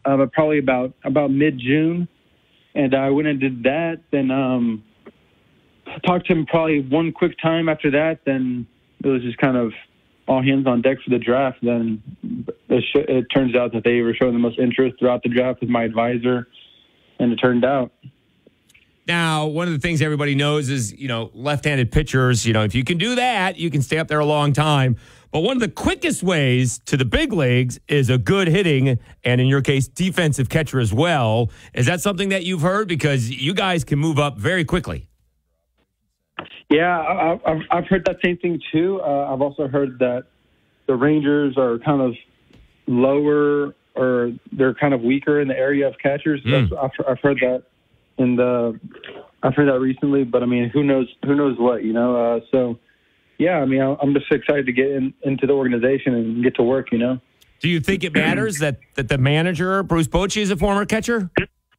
but probably about mid-June. And I went and did that. Then talked to him probably one quick time after that. Then it was just kind of all hands on deck for the draft. Then it turns out that they were showing the most interest throughout the draft with my advisor, and it turned out. Now, one of the things everybody knows is, left-handed pitchers, if you can do that, you can stay up there a long time. But one of the quickest ways to the big leagues is a good hitting, and in your case, defensive catcher as well. Is that something that you've heard? Because you guys can move up very quickly. Yeah, I've heard that same thing, too. I've also heard that the Rangers are kind of lower, or they're kind of weaker in the area of catchers. I've heard that. I've heard that recently, but I mean, who knows what, so yeah, I mean, I'm just excited to get into the organization and get to work, Do you think it matters that the manager, Bruce Bochy, is a former catcher?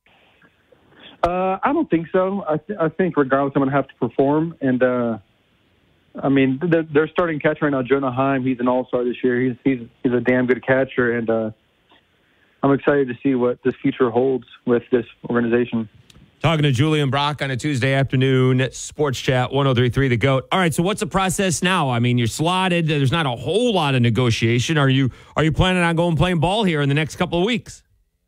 I don't think so. I think regardless, I'm going to have to perform. And, I mean, they're starting catcher right now, Jonah Heim. He's an all-star this year. He's a damn good catcher. And I'm excited to see what this future holds with this organization. Talking to Julian Brock on a Tuesday afternoon, SportsChat 103.3 The GOAT. All right, so what's the process now? I mean, you're slotted. There's not a whole lot of negotiation. Are you planning on going playing ball here in the next couple of weeks?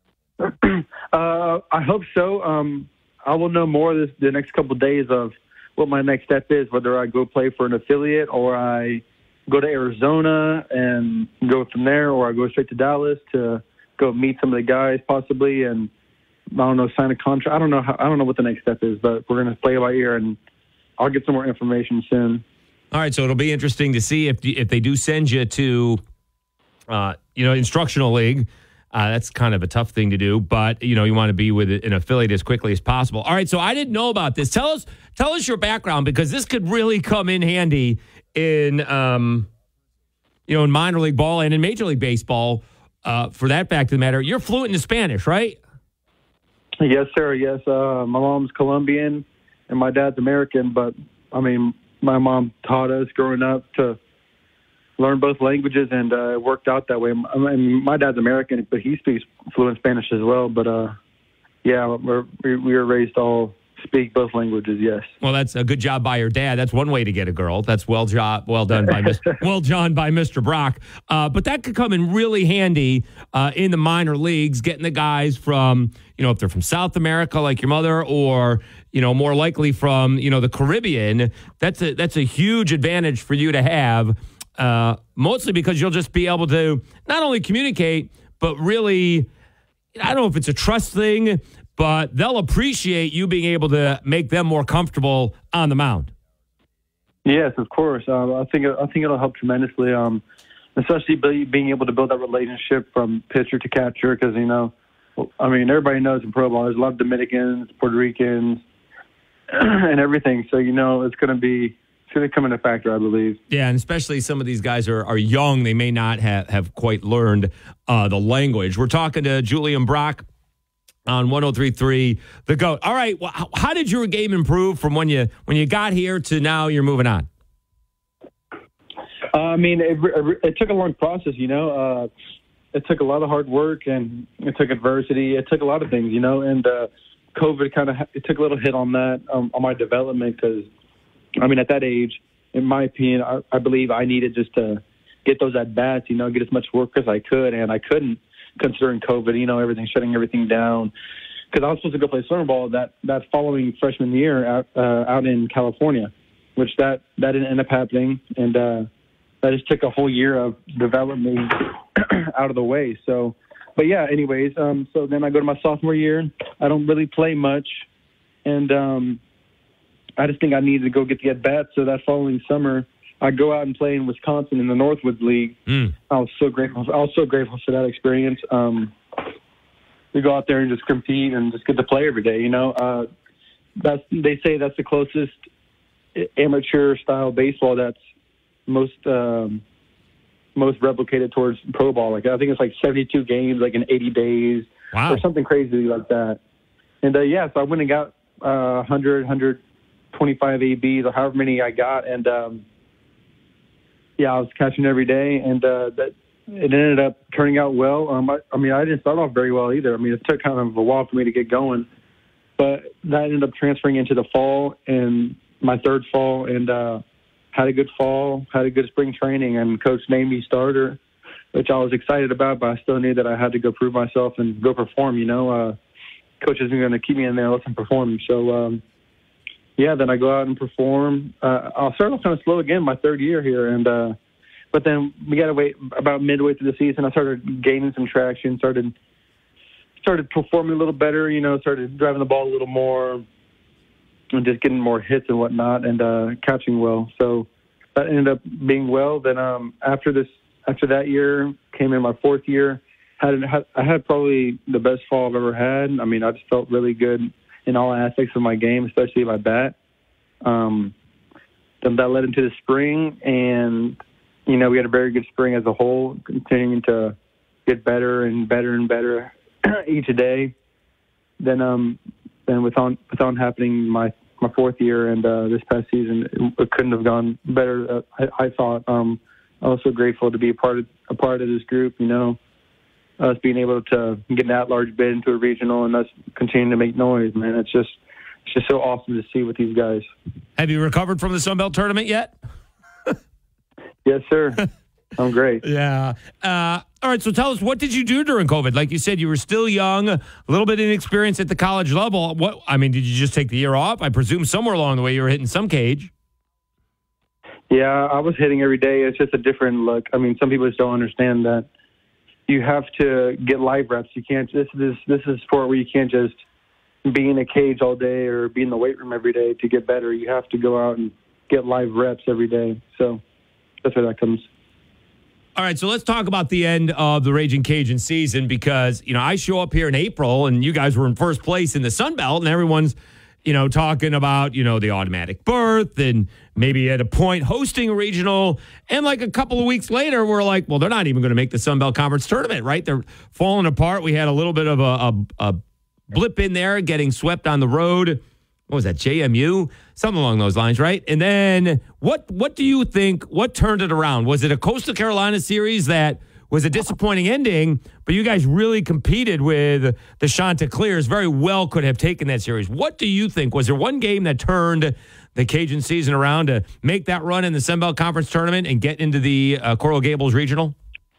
I hope so. I will know more the next couple of days of what my next step is, whether I go play for an affiliate or I go to Arizona and go from there, or I go straight to Dallas to go meet some of the guys possibly and I don't know, sign a contract. I don't know what the next step is, but we're going to play it by ear, and I'll get some more information soon. All right, so it'll be interesting to see if they do send you to, instructional league. That's kind of a tough thing to do, but you want to be with an affiliate as quickly as possible. All right, so I didn't know about this. Tell us your background, because this could really come in handy in in minor league ball and in Major League Baseball. For that fact of the matter, you're fluent in Spanish, right? Yes, sir. Yes. My mom's Colombian and my dad's American, but I mean, my mom taught us growing up to learn both languages, and it worked out that way. I mean, my dad's American, but he speaks fluent Spanish as well. But yeah, we were raised all speak both languages. Yes. Well, that's a good job by your dad. That's one way to get a girl. That's well done by Mr. Brock. But that could come in really handy in the minor leagues, getting the guys from, if they're from South America like your mother, or more likely from the Caribbean. That's a huge advantage for you to have. Mostly because you'll just be able to not only communicate, but really, I don't know if it's a trust thing, but they'll appreciate you being able to make them more comfortable on the mound. Yes, of course. I think it'll help tremendously, especially being able to build that relationship from pitcher to catcher. Because I mean, everybody knows in pro ball there's a lot of Dominicans, Puerto Ricans, and everything. So it's going to come into factor, I believe. Yeah, and especially some of these guys are young. They may not have quite learned the language. We're talking to Julian Brock on 103.3 The GOAT. All right, well, how did your game improve from when you got here to now you're moving on? I mean, it took a long process, It took a lot of hard work, and it took adversity. It took a lot of things, and COVID it took a little hit on that, on my development, because I mean, at that age, in my opinion, I believe I needed just to get those at-bats, get as much work as I could, and I couldn't, considering COVID, everything, shutting everything down. Because I was supposed to go play summer ball that following freshman year out in California, which that didn't end up happening, and that just took a whole year of development out of the way. So, but yeah, anyways, so then I go to my sophomore year. I don't really play much, and I just think I needed to go get the at-bats. So that following summer, I go out and play in Wisconsin in the Northwoods League. I was so grateful. For that experience. We go out there and just compete and just get to play every day. They say that's the closest amateur style baseball that's most replicated towards pro ball. Like I think it's like 72 games, like in 80 days, or something crazy like that. And so I went and got 125 ABs or however many I got, and I was catching every day, and it ended up turning out well. I mean, I didn't start off very well either. I mean, it took kind of a while for me to get going, but that ended up transferring into the fall and my third fall, and had a good fall, had a good spring training, and coach named me starter, which I was excited about, but I still knew that I had to go prove myself and go perform, Coach isn't going to keep me in there unless I'm performing. So, then I go out and perform. I'll start off kind of slow again my third year here, and but then we got to wait about midway through the season. I started gaining some traction, started performing a little better, started driving the ball a little more and just getting more hits and whatnot, and catching well. So that ended up being well. Then after that year, came in my fourth year. I had probably the best fall I've ever had. I mean, I just felt really good in all aspects of my game, especially my bat. Then that led into the spring, and we had a very good spring as a whole, continuing to get better and better and better each day. Then with on happening my fourth year and this past season, it couldn't have gone better. I thought. Also grateful to be a part of this group. Us being able to get an at-large bid into a regional and us continuing to make noise, man. It's just so awesome to see with these guys. Have you recovered from the Sun Belt tournament yet? Yes, sir. I'm great. Yeah. All right. So tell us, what did you do during COVID? Like you said, you were still young, a little bit inexperienced at the college level. Did you just take the year off? I presume somewhere along the way you were hitting some cage. Yeah, I was hitting every day. It's just a different look. I mean, some people just don't understand that you have to get live reps. You can't. This is a sport where you can't just be in a cage all day or be in the weight room every day to get better. You have to go out and get live reps every day. So that's where that comes. All right, so let's talk about the end of the Ragin' Cajun season, because, I show up here in April and you guys were in first place in the Sun Belt, and everyone's, talking about, the automatic berth and maybe at a point hosting a regional. And like a couple of weeks later, we're like, well, they're not even going to make the Sun Belt Conference tournament, right? They're falling apart. We had a little bit of a blip in there, getting swept on the road. What was that, JMU? Something along those lines, right? And then what do you think, what turned it around? Was it a Coastal Carolina series that was a disappointing ending, but you guys really competed with the Chanticleers, very well could have taken that series? What do you think? Was there one game that turned the Cajun season around to make that run in the Sun Belt Conference tournament and get into the Coral Gables Regional?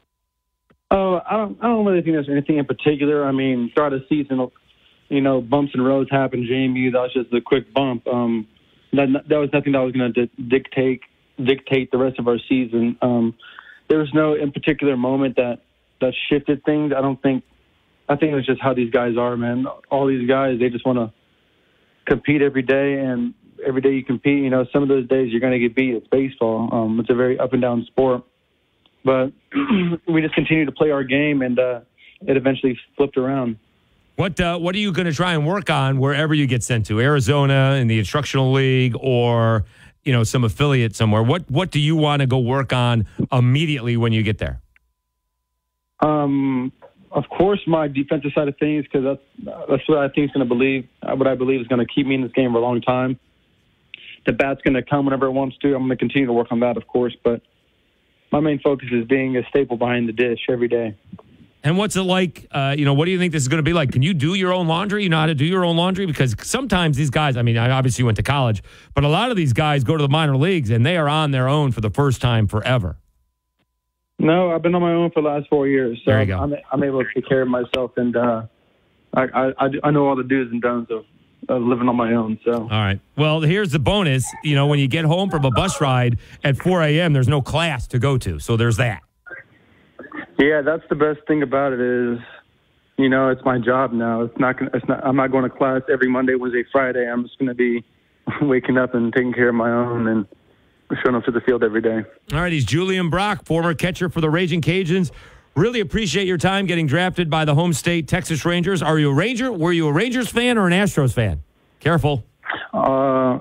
Oh, I don't really think there's anything in particular. I mean, throughout the season, bumps and roads happen. JMU, that was just a quick bump. That was nothing that was going to dictate the rest of our season. There was no in particular moment that shifted things. I think it was just how these guys are, man. All these guys, they just want to compete every day, and every day you compete, some of those days you're going to get beat. It's baseball. It's a very up and down sport. But we just continue to play our game, and it eventually flipped around. What are you going to try and work on wherever you get sent to? Arizona in the instructional league, or some affiliate somewhere? What do you want to go work on immediately when you get there? Of course, my defensive side of things, because that's what I think is going to what I believe is going to keep me in this game for a long time. The bat's going to come whenever it wants to. I'm going to continue to work on that, of course, but my main focus is being a staple behind the dish every day. And what's it like? What do you think this is going to be like? Can you do your own laundry? You know how to do your own laundry? Because sometimes these guys, I obviously went to college, but a lot of these guys go to the minor leagues and they are on their own for the first time forever. No, I've been on my own for the last 4 years. So there you go. I'm able to take care of myself, and I know all the do's and don'ts of living on my own. So. All right. Well, here's the bonus. When you get home from a bus ride at 4 a.m., there's no class to go to. So there's that. Yeah, that's the best thing about it is, it's my job now. I'm not going to class every Monday, Wednesday, Friday. I'm just going to be waking up and taking care of my own and showing up to the field every day. All right, he's Julian Brock, former catcher for the Ragin' Cajuns. Really appreciate your time getting drafted by the home state Texas Rangers. Are you a Ranger? Were you a Rangers fan or an Astros fan? Careful. I've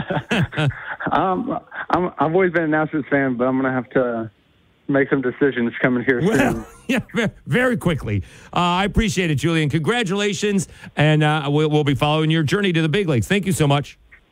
always been an Astros fan, but I'm going to have to make some decisions coming here soon. Yeah, very quickly. I appreciate it, Julian. Congratulations, and we'll be following your journey to the big leagues. Thank you so much.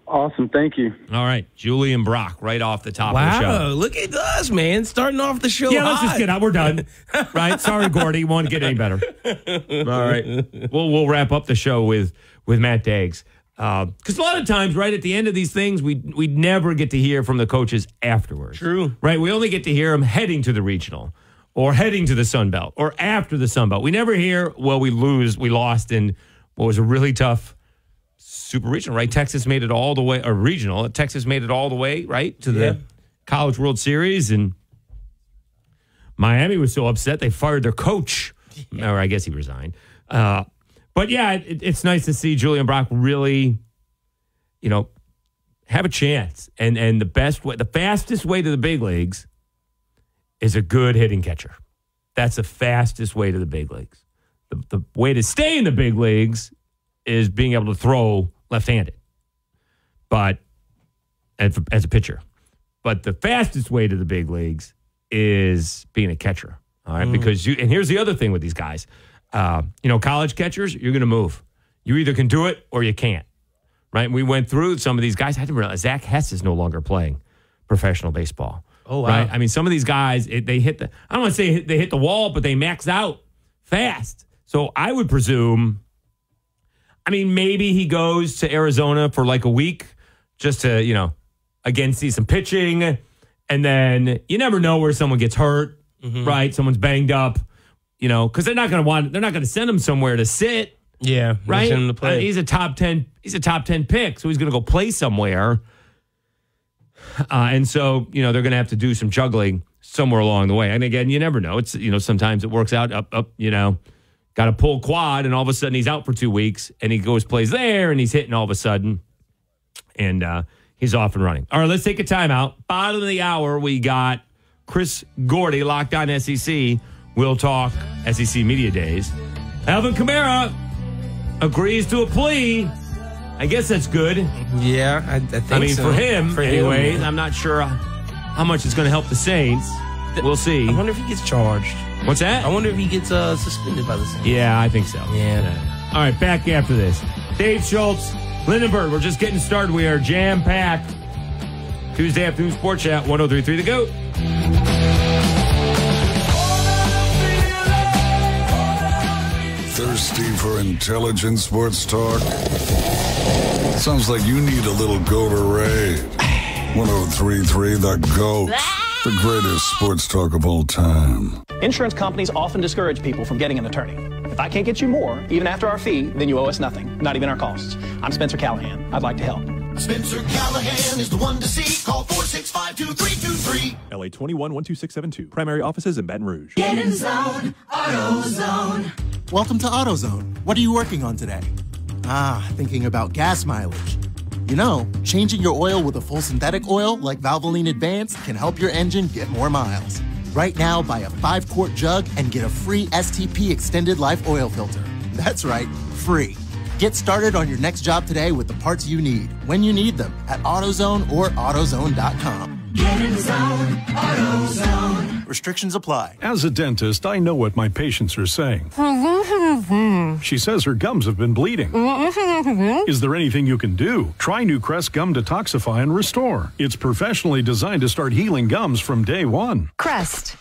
Awesome. Thank you. All right. Julian Brock, right off the top of the show. Wow, look at us, man. Starting off the show Yeah, let's hot. just get out. We're done. Right? Sorry, Gordy. Won't get any better. All right. We'll wrap up the show with Matt Daggs. Because a lot of times, right, at the end of these things, we never get to hear from the coaches afterwards. True. Right? We only get to hear them heading to the regional or heading to the Sun Belt or after the Sun Belt. We never hear, well, we lost in what was a really tough Super Regional, right? Texas made it all the way, or regional. Texas made it all the way, right, to the College World Series. And Miami was so upset they fired their coach. Or I guess he resigned. But yeah, it's nice to see Julian Brock really, have a chance. And the fastest way to the big leagues is a good hitting catcher. That's the fastest way to the big leagues. The way to stay in the big leagues is being able to throw left-handed, but as a pitcher. But the fastest way to the big leagues is being a catcher. All right, because and here's the other thing with these guys. College catchers, you're going to move. You either can do it or you can't. Right? We went through some of these guys. I didn't realize Zach Hess is no longer playing professional baseball. Oh, wow. Right? I mean, some of these guys, they hit I don't want to say they hit the wall, but they max out fast. So I would presume, maybe he goes to Arizona for like a week just to, again, see some pitching. And then you never know where someone gets hurt, right? Someone's banged up, because they're not going to send him somewhere to sit. Yeah. Right. Send him to play. He's a top 10 pick. So he's going to go play somewhere. And so, they're going to have to do some juggling somewhere along the way. And again, you never know. It's, sometimes it works out up, got to pull quad, and all of a sudden he's out for 2 weeks, and he goes plays there, and he's hitting all of a sudden, and he's off and running. All right, let's take a timeout. Bottom of the hour, we got Chris Gordy, Locked On SEC. We'll talk SEC Media Days. Alvin Kamara agrees to a plea. I guess that's good. Yeah, I think so. For him, anyways. I'm not sure how much it's going to help the Saints. We'll see. I wonder if he gets charged. What's that? I wonder if he gets suspended by the Saints. Yeah, I think so. Yeah. All right, back after this. Dave Schultz, Lindenberg, we're just getting started. We are jam-packed. Tuesday afternoon Sports Chat, 103.3 The GOAT. Thirsty for intelligent sports talk? Sounds like you need a little Gatorade. 103.3 The GOAT. The greatest sports talk of all time. Insurance companies often discourage people from getting an attorney. If I can't get you more, even after our fee, then you owe us nothing, not even our costs. I'm Spencer Callahan. I'd like to help. Spencer Callahan is the one to see. Call 465-2323. LA 21-12672. Primary offices in Baton Rouge. Get in zone. AutoZone. Welcome to AutoZone. What are you working on today? Thinking about gas mileage. Changing your oil with a full synthetic oil like Valvoline Advanced can help your engine get more miles. Right now, buy a 5-quart jug and get a free STP Extended Life Oil Filter. That's right, free. Get started on your next job today with the parts you need, when you need them, at AutoZone or AutoZone.com. Get in zone. AutoZone. Restrictions apply. As a dentist, I know what my patients are saying. She says her gums have been bleeding. Is there anything you can do? Try New Crest Gum Detoxify and Restore. It's professionally designed to start healing gums from day one. Crest.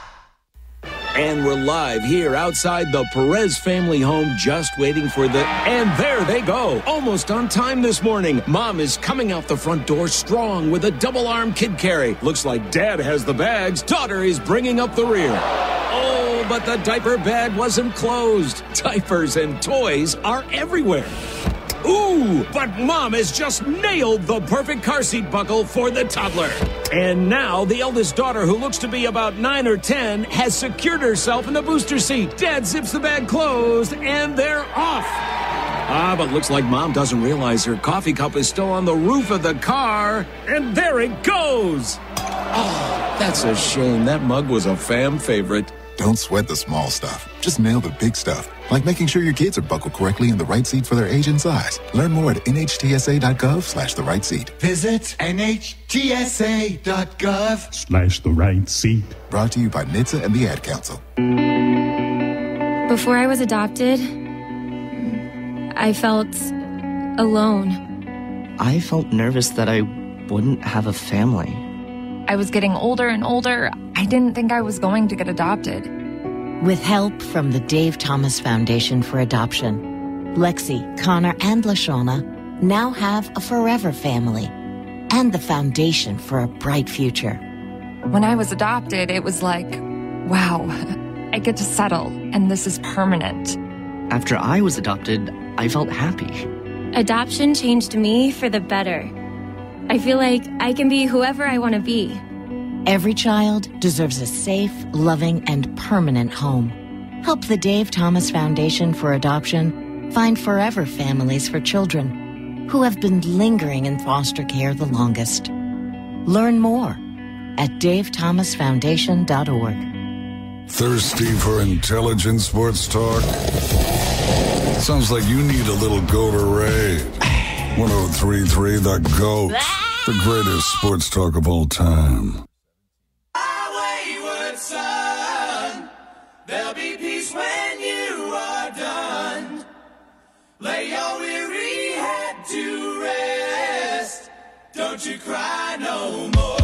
And we're live here outside the Perez family home, just waiting for and there they go. Almost on time this morning. Mom is coming out the front door strong with a double-arm kid carry. Looks like Dad has the bags. Daughter is bringing up the rear. Oh, but the diaper bag wasn't closed. Diapers and toys are everywhere. Ooh, but Mom has just nailed the perfect car seat buckle for the toddler. And now the eldest daughter, who looks to be about 9 or 10, has secured herself in the booster seat. Dad zips the bag closed, and they're off. But looks like Mom doesn't realize her coffee cup is still on the roof of the car. And there it goes. Oh, that's a shame. That mug was a fam favorite. Don't sweat the small stuff. Just nail the big stuff. Like making sure your kids are buckled correctly in the right seat for their age and size. Learn more at nhtsa.gov/the right seat. Visit nhtsa.gov/the right seat. Brought to you by NHTSA and the Ad Council. Before I was adopted, I felt alone. I felt nervous that I wouldn't have a family. I was getting older and older. I didn't think I was going to get adopted. With help from the Dave Thomas Foundation for Adoption, Lexi, Connor, and LaShawna now have a forever family and the foundation for a bright future. When I was adopted, it was like, wow, I get to settle, and this is permanent. After I was adopted, I felt happy. Adoption changed me for the better. I feel like I can be whoever I want to be. Every child deserves a safe, loving, and permanent home. Help the Dave Thomas Foundation for Adoption find forever families for children who have been lingering in foster care the longest. Learn more at davethomasfoundation.org. Thirsty for intelligent sports talk? Sounds like you need a little Gatorade. 103.3 The GOAT, the greatest sports talk of all time. Wayward son, there'll be peace when you are done. Lay your weary head to rest. Don't you cry no more.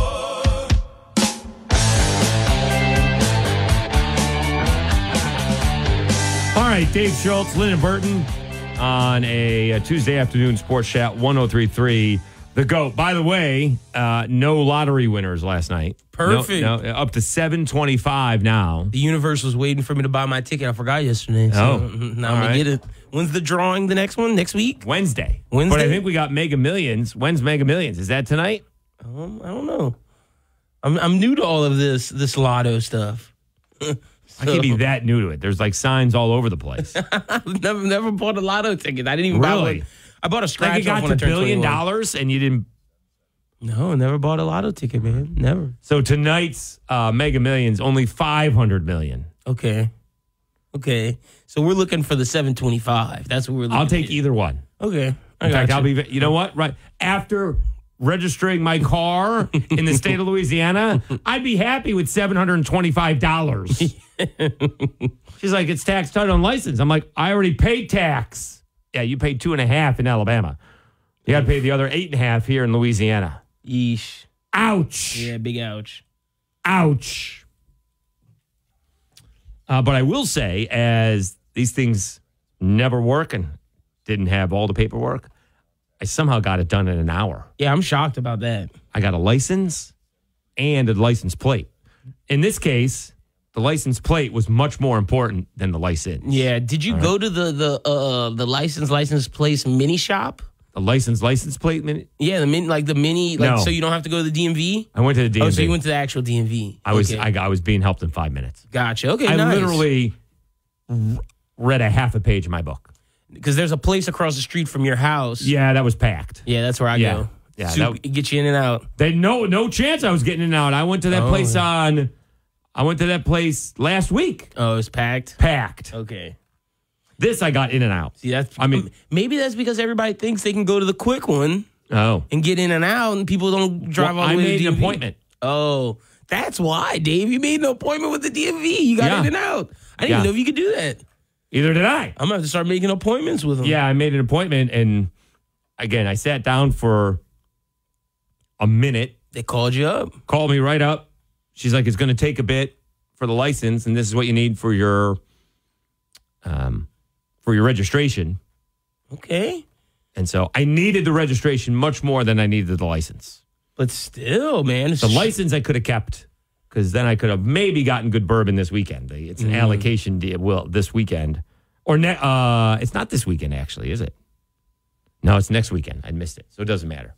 All right, Dave Schultz, Lyndon Burton on a Tuesday afternoon Sports Chat 103.3 The GOAT. By the way, no lottery winners last night. Perfect. No, up to 725 now. The universe was waiting for me to buy my ticket. I forgot yesterday. So now I'm going to get it. When's the drawing, the next one? Next week? Wednesday. But I think we got Mega Millions. When's Mega Millions? Is that tonight? I don't know. I'm new to all of this lotto stuff. I can't be that new to it. There's like signs all over the place. I've never bought a lotto ticket. I didn't even buy one. I bought a scratch like it got off when to I turned $1 billion 21. and you didn't. No, never bought a lotto ticket, man. Never. So tonight's Mega Millions only $500 million. Okay. So we're looking for the 725. That's what we're looking. I'll take at. either one. Okay. In fact, I'll be. You know what? Right after registering my car in the state of Louisiana, I'd be happy with $725. She's like, it's tax, title, and license. I'm like, I already paid tax. Yeah, you paid 2.5 in Alabama. You got to pay the other 8.5 here in Louisiana. Yeesh. Ouch. Yeah, big ouch. Ouch. But I will say, as these things never work and didn't have all the paperwork, I somehow got it done in an hour. Yeah, I'm shocked about that. I got a license and a license plate. In this case, the license plate was much more important than the license. Yeah. Did you go to the license place mini shop? The license plate mini? Yeah, the mini. No. So you don't have to go to the DMV? I went to the DMV. Oh, so you went to the actual DMV. I was being helped in 5 minutes. Gotcha. Okay, I nice. literally read a half a page of my book. Because there's a place across the street from your house. Yeah, that was packed. Yeah, that's where I go. Yeah, get you in and out. They no chance I was getting in and out. I went to that place last week. Oh, it was packed? Packed. Okay. This I got in and out. See, maybe that's because everybody thinks they can go to the quick one. Oh. And get in and out, and people don't drive all the way to the DMV. I made an appointment. Oh, that's why, Dave. You made an appointment with the DMV. You got in and out. I didn't even know if you could do that. Either did I. I'm going to have to start making appointments with them. Yeah, I made an appointment, and again, I sat down for a minute. They called you up. Called me right up. She's like, it's going to take a bit for the license, and this is what you need for your registration. Okay. And so I needed the registration much more than I needed the license. But still, man. The license I could have kept, because then I could have maybe gotten good bourbon this weekend. It's an allocation deal this weekend. Or it's not this weekend, actually, is it? No, it's next weekend. I missed it, so it doesn't matter.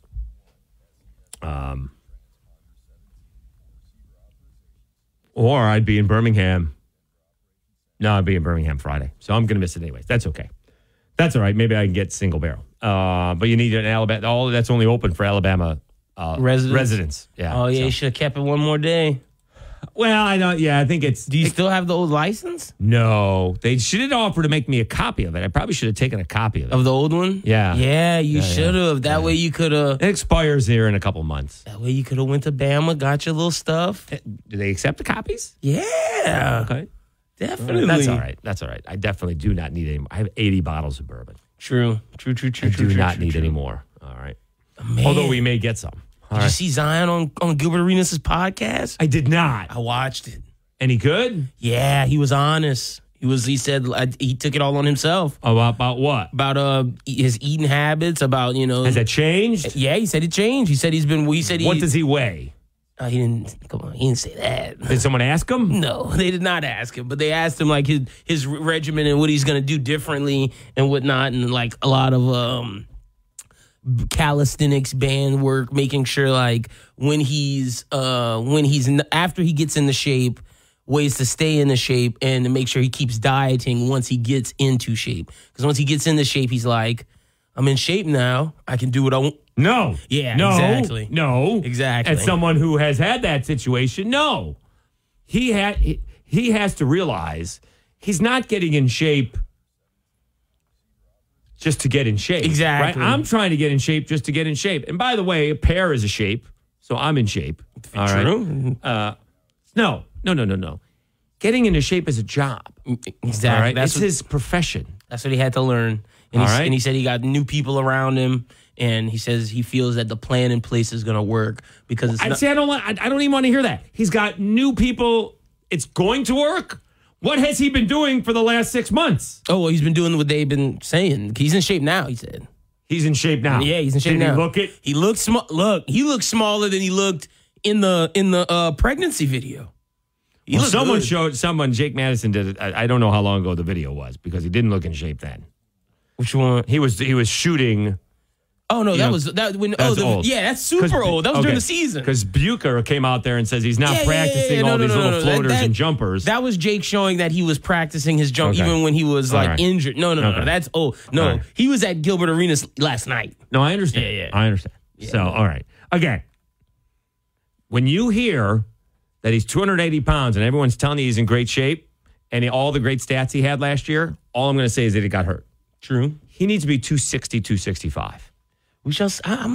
Or I'd be in Birmingham. No, I'd be in Birmingham Friday, so I'm going to miss it anyways. That's okay. That's all right. Maybe I can get single barrel. But you need an Alabama. All that's only open for Alabama residents. Yeah. Oh, yeah, you should have kept it one more day. Well, I don't. Yeah, I think it's. Do you still have the old license? No, they shouldn't offer to make me a copy of it. I probably should have taken a copy of it. Of the old one? Yeah. Yeah, you should have. That way you could have. It expires here in a couple months. That way you could have went to Bama, got your little stuff. Do they accept the copies? Yeah. Okay. Definitely. That's all right. That's all right. I definitely do not need any more. I have 80 bottles of bourbon. True. I do not need any more. All right. Man. Although we may get some. Did you see Zion on Gilbert Arenas' podcast? I did not. I watched it. Any good? Yeah, he was honest. He said he took it all on himself. About what? About his eating habits, about, Has that changed? Yeah, he said it changed. He said What does he weigh? He didn't say that. Did someone ask him? No, they did not ask him, but they asked him like his regimen and what he's going to do differently and whatnot, and like a lot of calisthenics band work, making sure like when he's after he gets into shape, ways to stay in the shape and to make sure he keeps dieting once he gets into shape. Because once he gets into shape, he's like, I'm in shape now. I can do what I want. No. Yeah, no, exactly. No. Exactly. As someone who has had that situation, no. He has to realize he's not getting in shape just to get in shape. Exactly. Right? I'm trying to get in shape just to get in shape. And by the way, a pear is a shape, so I'm in shape. All True. Right? No. Getting into shape is a job. Exactly. All right? That's his profession. That's what he had to learn. And he said he got new people around him, and he says he feels that the plan in place is going to work because it's I don't even want to hear that. He's got new people. It's going to work. What has he been doing for the last 6 months? Oh, well, he's been doing what they've been saying. He's in shape now, he said. He's in shape now. Yeah, he's in shape now. Did he look it? He looks small. Look, he looks smaller than he looked in the pregnancy video. Jake Madison did it. I don't know how long ago the video was because he didn't look in shape then. Which one? He was shooting. Oh no, old. Yeah, that's super old. That was during the season. Because Bucher came out there and says he's not practicing all these little floaters and jumpers. That was Jake showing that he was practicing his jump even when he was injured. No, that's old. No, he was at Gilbert Arenas last night. No, I understand. Yeah. I understand. Yeah. So, all right. Again, when you hear that he's 280 pounds and everyone's telling you he's in great shape and all the great stats he had last year, all I'm going to say is that he got hurt. True. He needs to be 260, 265. We shall.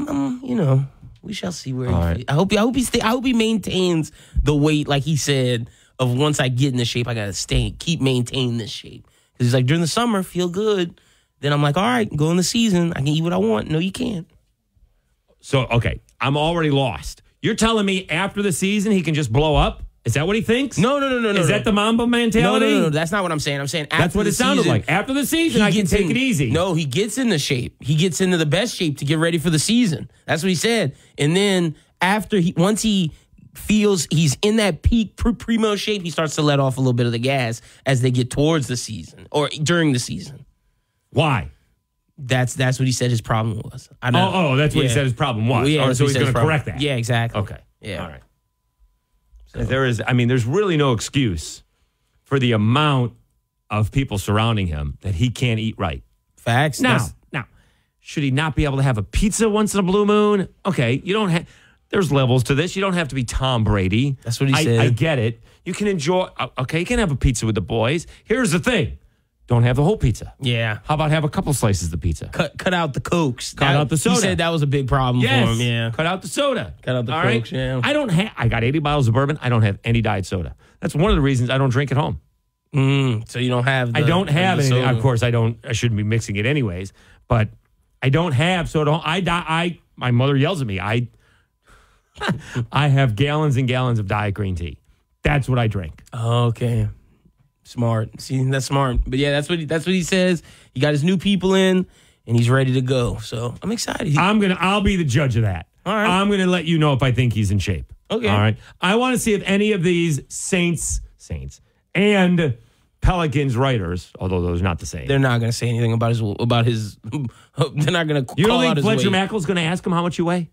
We shall see where. Right. I hope he maintains the weight, like he said. Of once I get in the shape, I gotta keep maintaining this shape. Because he's like during the summer, feel good. Then I'm like, all right, go in the season. I can eat what I want. No, you can't. So okay, I'm already lost. You're telling me after the season he can just blow up? Is that what he thinks? No. Is that the Mamba mentality? No. That's not what I'm saying. I'm saying after that's what it sounded like. After the season, I can take it easy. No, he gets into shape. He gets into the best shape to get ready for the season. That's what he said. And then once he feels he's in that peak primo shape, he starts to let off a little bit of the gas as they get towards the season or during the season. Why? That's what he said his problem was. That's what he said his problem was. Yeah, so he's going to correct that. Yeah, exactly. Okay. Yeah. All right. So there's really no excuse for the amount of people surrounding him that he can't eat right. Facts. Now, should he not be able to have a pizza once in a blue moon? Okay, there's levels to this. You don't have to be Tom Brady. That's what he said. I get it. You can enjoy, you can have a pizza with the boys. Here's the thing. Don't have the whole pizza. Yeah. How about have a couple slices of the pizza? Cut out the Cokes. Cut out the soda. He said that was a big problem for him. Yeah. Cut out the soda. Cut out the All Cokes, right? yeah. I got 80 bottles of bourbon. I don't have any diet soda. That's one of the reasons I don't drink at home. So you don't have I don't have any. Of course, I shouldn't be mixing it anyways, but I don't have soda. My mother yells at me. I have gallons and gallons of diet green tea. That's what I drink. Okay. Smart. See, that's smart. But yeah, that's what he says. He got his new people in and he's ready to go. So I'm excited. I'll be the judge of that. All right. I'm gonna let you know if I think he's in shape. Okay. All right. I want to see if any of these Saints and Pelicans writers, although those are not the same. They're not gonna say anything about his they're not gonna You don't call out think his Fletcher weight. Mackel's gonna ask him how much you weigh?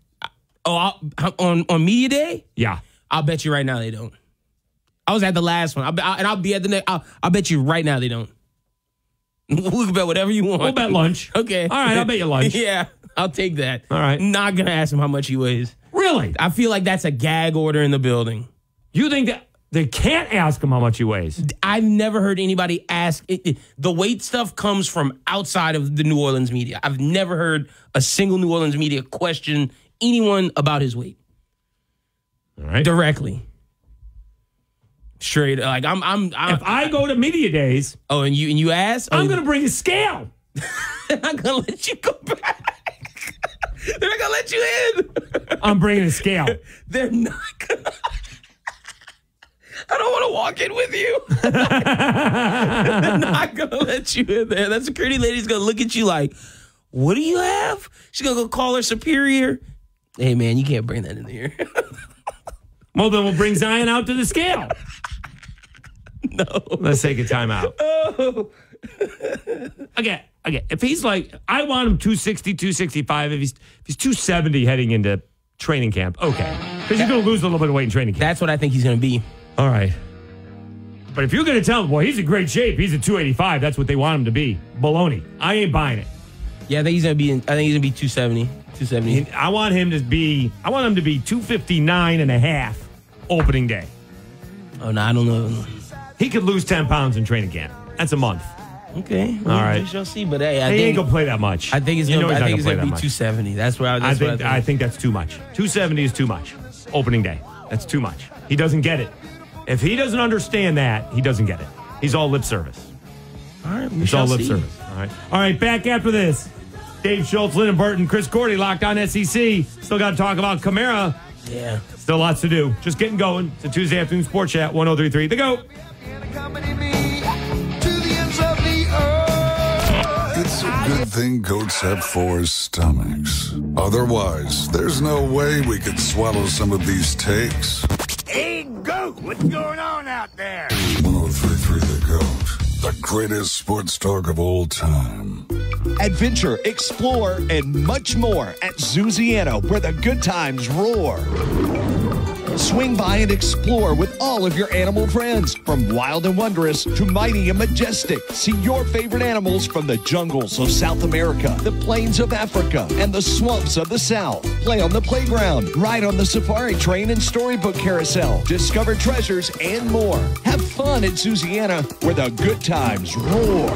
On media day? Yeah. I'll bet you right now they don't. I was at the last one, and I'll be at the next. I'll bet you right now they don't. We'll bet whatever you want. We'll bet lunch. Okay. All right, I'll bet you lunch. Yeah, I'll take that. All right. Not going to ask him how much he weighs. Really? I feel like that's a gag order in the building. You think that they can't ask him how much he weighs? I've never heard anybody ask. The weight stuff comes from outside of the New Orleans media. I've never heard a single New Orleans media question anyone about his weight. All right. Directly. Straight, like I'm if I go to media days, and you ask, I'm going to bring a scale. I'm not going to let you go back. They're not gonna let you in. I'm bringing a scale. They're not gonna. I don't want to walk in with you. They're not gonna let you in there. That security lady's gonna look at you like, "What do you have?" She's gonna go call her superior. Hey man, you can't bring that in here. Well, then we'll bring Zion out to the scale. No. Let's take a timeout. Oh. Okay. If he's like, I want him 260, 265. If he's 270 heading into training camp, okay. Because you're going to lose a little bit of weight in training camp. That's what I think he's going to be. All right. But if you're going to tell him, well, he's in great shape, he's at 285, that's what they want him to be. Baloney. I ain't buying it. Yeah, I think he's going to be 270. 270. I want him to be 259 and a half opening day. Oh, no, I don't know. He could lose 10 pounds in training camp. That's a month. Okay. All right. We shall see, but hey, he ain't going to play that much. I think it's going to be much. 270. That's where I think that's too much. 270 is too much. Opening day. That's too much. He doesn't get it. If he doesn't understand that, he doesn't get it. He's all lip service. All right. It's all lip service. All right. Back after this. Dave Schultz, Lyndon Burton, Chris Gordy, Locked On SEC. Still got to talk about Kamara. Yeah. Still lots to do. Just getting going. It's a Tuesday afternoon sports chat. 103.3 The GOAT. It's a good thing goats have 4 stomachs. Otherwise, there's no way we could swallow some of these takes. Hey, goat, what's going on out there? 103.3 The GOAT. The greatest sports talk of all time. Adventure, explore, and much more at Zooziano, where the good times roar. Swing by and explore with all of your animal friends, from wild and wondrous to mighty and majestic. See your favorite animals from the jungles of South America, the plains of Africa, and the swamps of the South. Play on the playground, ride on the safari train and storybook carousel, discover treasures, and more. Have fun at Zooziana, where the good times roar.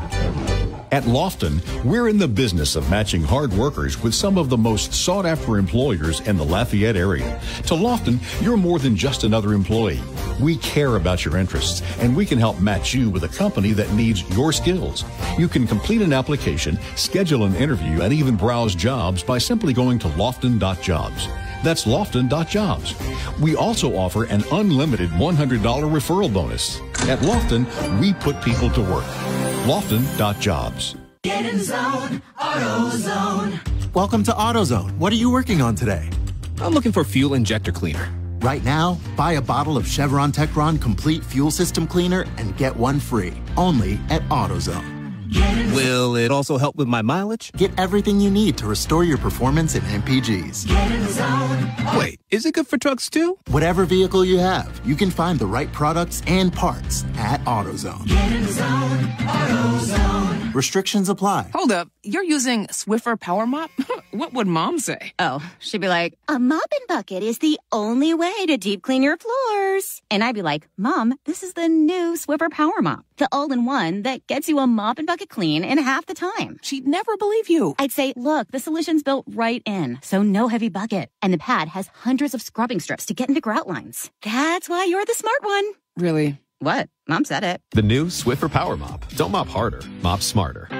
At Lofton, we're in the business of matching hard workers with some of the most sought-after employers in the Lafayette area. To Lofton, you're more than just another employee. We care about your interests, and we can help match you with a company that needs your skills. You can complete an application, schedule an interview, and even browse jobs by simply going to lofton.jobs. That's lofton.jobs. We also offer an unlimited $100 referral bonus. At Lofton, we put people to work. Lofton.jobs. Get in zone, AutoZone. Welcome to AutoZone. What are you working on today? I'm looking for fuel injector cleaner. Right now, buy a bottle of Chevron Techron Complete Fuel System Cleaner and get one free. Only at AutoZone. Will it also help with my mileage? Get everything you need to restore your performance in MPGs. Get in zone. Wait, is it good for trucks too? Whatever vehicle you have, you can find the right products and parts at AutoZone. Get in zone, AutoZone. Restrictions apply. Hold up, you're using Swiffer Power Mop? What would Mom say? Oh, she'd be like, a mopping bucket is the only way to deep clean your floors. And I'd be like, Mom, this is the new Swiffer Power Mop. The all-in-one that gets you a mop and bucket clean in half the time. She'd never believe you. I'd say, look, the solution's built right in, so no heavy bucket. And the pad has hundreds of scrubbing strips to get into grout lines. That's why you're the smart one. Really? What? Mom said it. The new Swiffer Power Mop. Don't mop harder, mop smarter.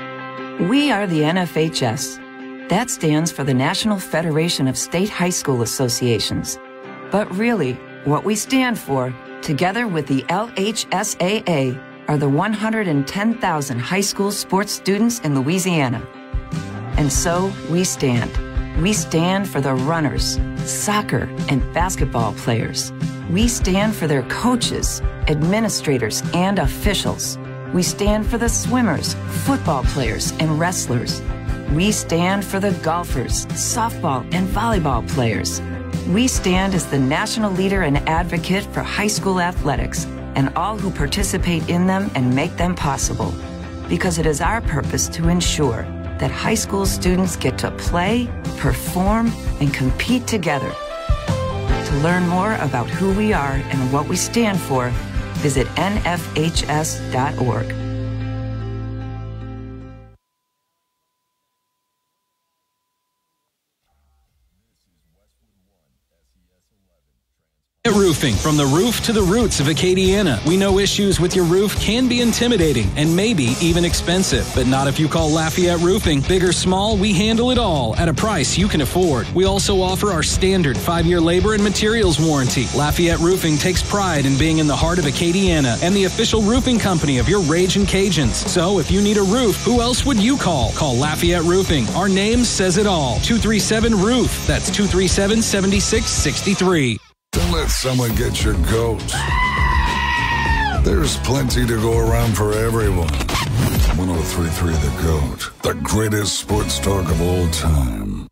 We are the NFHS. That stands for the National Federation of State High School Associations. But really, what we stand for, together with the LHSAA, are the 110,000 high school sports students in Louisiana. And so we stand. We stand for the runners, soccer and basketball players. We stand for their coaches, administrators, and officials. We stand for the swimmers, football players, and wrestlers. We stand for the golfers, softball, and volleyball players. We stand as the national leader and advocate for high school athletics and all who participate in them and make them possible. Because it is our purpose to ensure that high school students get to play, perform, and compete together. To learn more about who we are and what we stand for, visit nfhs.org. Roofing. From the roof to the roots of Acadiana, we know issues with your roof can be intimidating and maybe even expensive, but not if you call Lafayette Roofing. Big or small, we handle it all at a price you can afford. We also offer our standard 5-year labor and materials warranty. Lafayette Roofing takes pride in being in the heart of Acadiana and the official roofing company of your Ragin Cajuns. So if you need a roof, who else would you call? Call Lafayette Roofing. Our name says it all. 237-ROOF. That's 237-7663. Don't let someone get your goat. There's plenty to go around for everyone. 103.3 The Goat, the greatest sports talk of all time.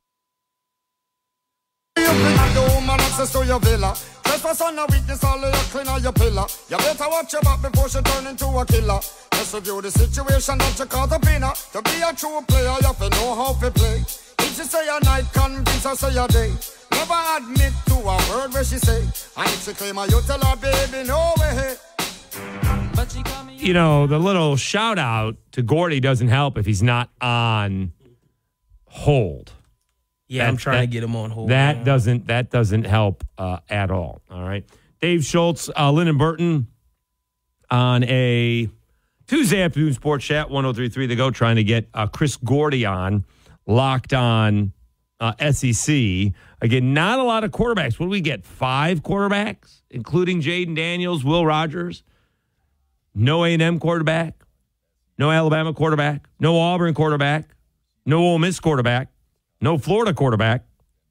Trespass on a weakness, all of your clean on your pillar. You better watch your back before she turn into a killer. Let's review the situation that you call the winner. To be a true player, you have to know how to play. If she say a night, convince her say a day. Never admit to a word where she say. And if she claim her, you tell her, baby, no way. You know, the little shout out to Gordy doesn't help if he's not on hold. Yeah, I'm trying to get him on hold. That doesn't help at all. All right. Dave Schultz, Lynn Burton on a Tuesday afternoon sports chat, 103.3 The Go, trying to get Chris Gordy on, locked on SEC. Again, not a lot of quarterbacks. What do we get? 5 quarterbacks, including Jaden Daniels, Will Rogers. No A&M quarterback. No Alabama quarterback. No Auburn quarterback. No Ole Miss quarterback. No Florida quarterback.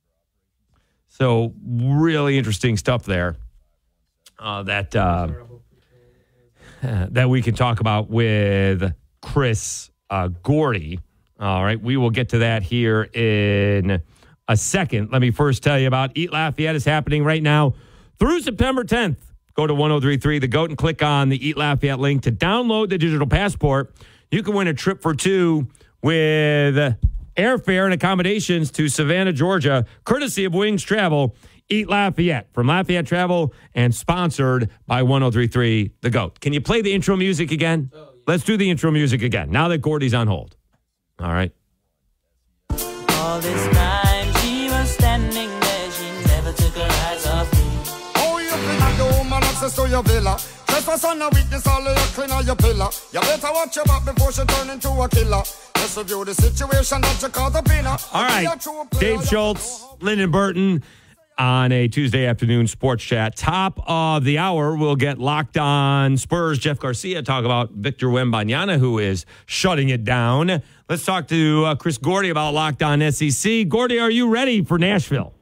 So really interesting stuff there that we can talk about with Chris Gordy. All right, we will get to that here in a second. Let me first tell you about Eat Lafayette is happening right now through September 10th. Go to 103.3 The Goat and click on the Eat Lafayette link to download the digital passport. You can win a trip for 2 with airfare and accommodations to Savannah, Georgia, courtesy of Wings Travel. Eat Lafayette from Lafayette Travel and sponsored by 103.3 The Goat. Can you play the intro music again? Oh, yeah. Let's do the intro music again, now that Gordy's on hold. All right. All this time she was standing there, she never took her eyes off me. Oh, you think the woman access to your villa? Trespass on a weakness, all of your clean on your pillar. You better watch your back before she turn into a killer. Let's review the situation that you call the winner. All right, Dave Schultz, Lyndon Burton on a Tuesday afternoon sports chat. Top of the hour, we'll get Locked On Spurs. Jeff Garcia talk about Victor Wembanyama, who is shutting it down. Let's talk to Chris Gordy about Locked On SEC. Gordy, are you ready for Nashville?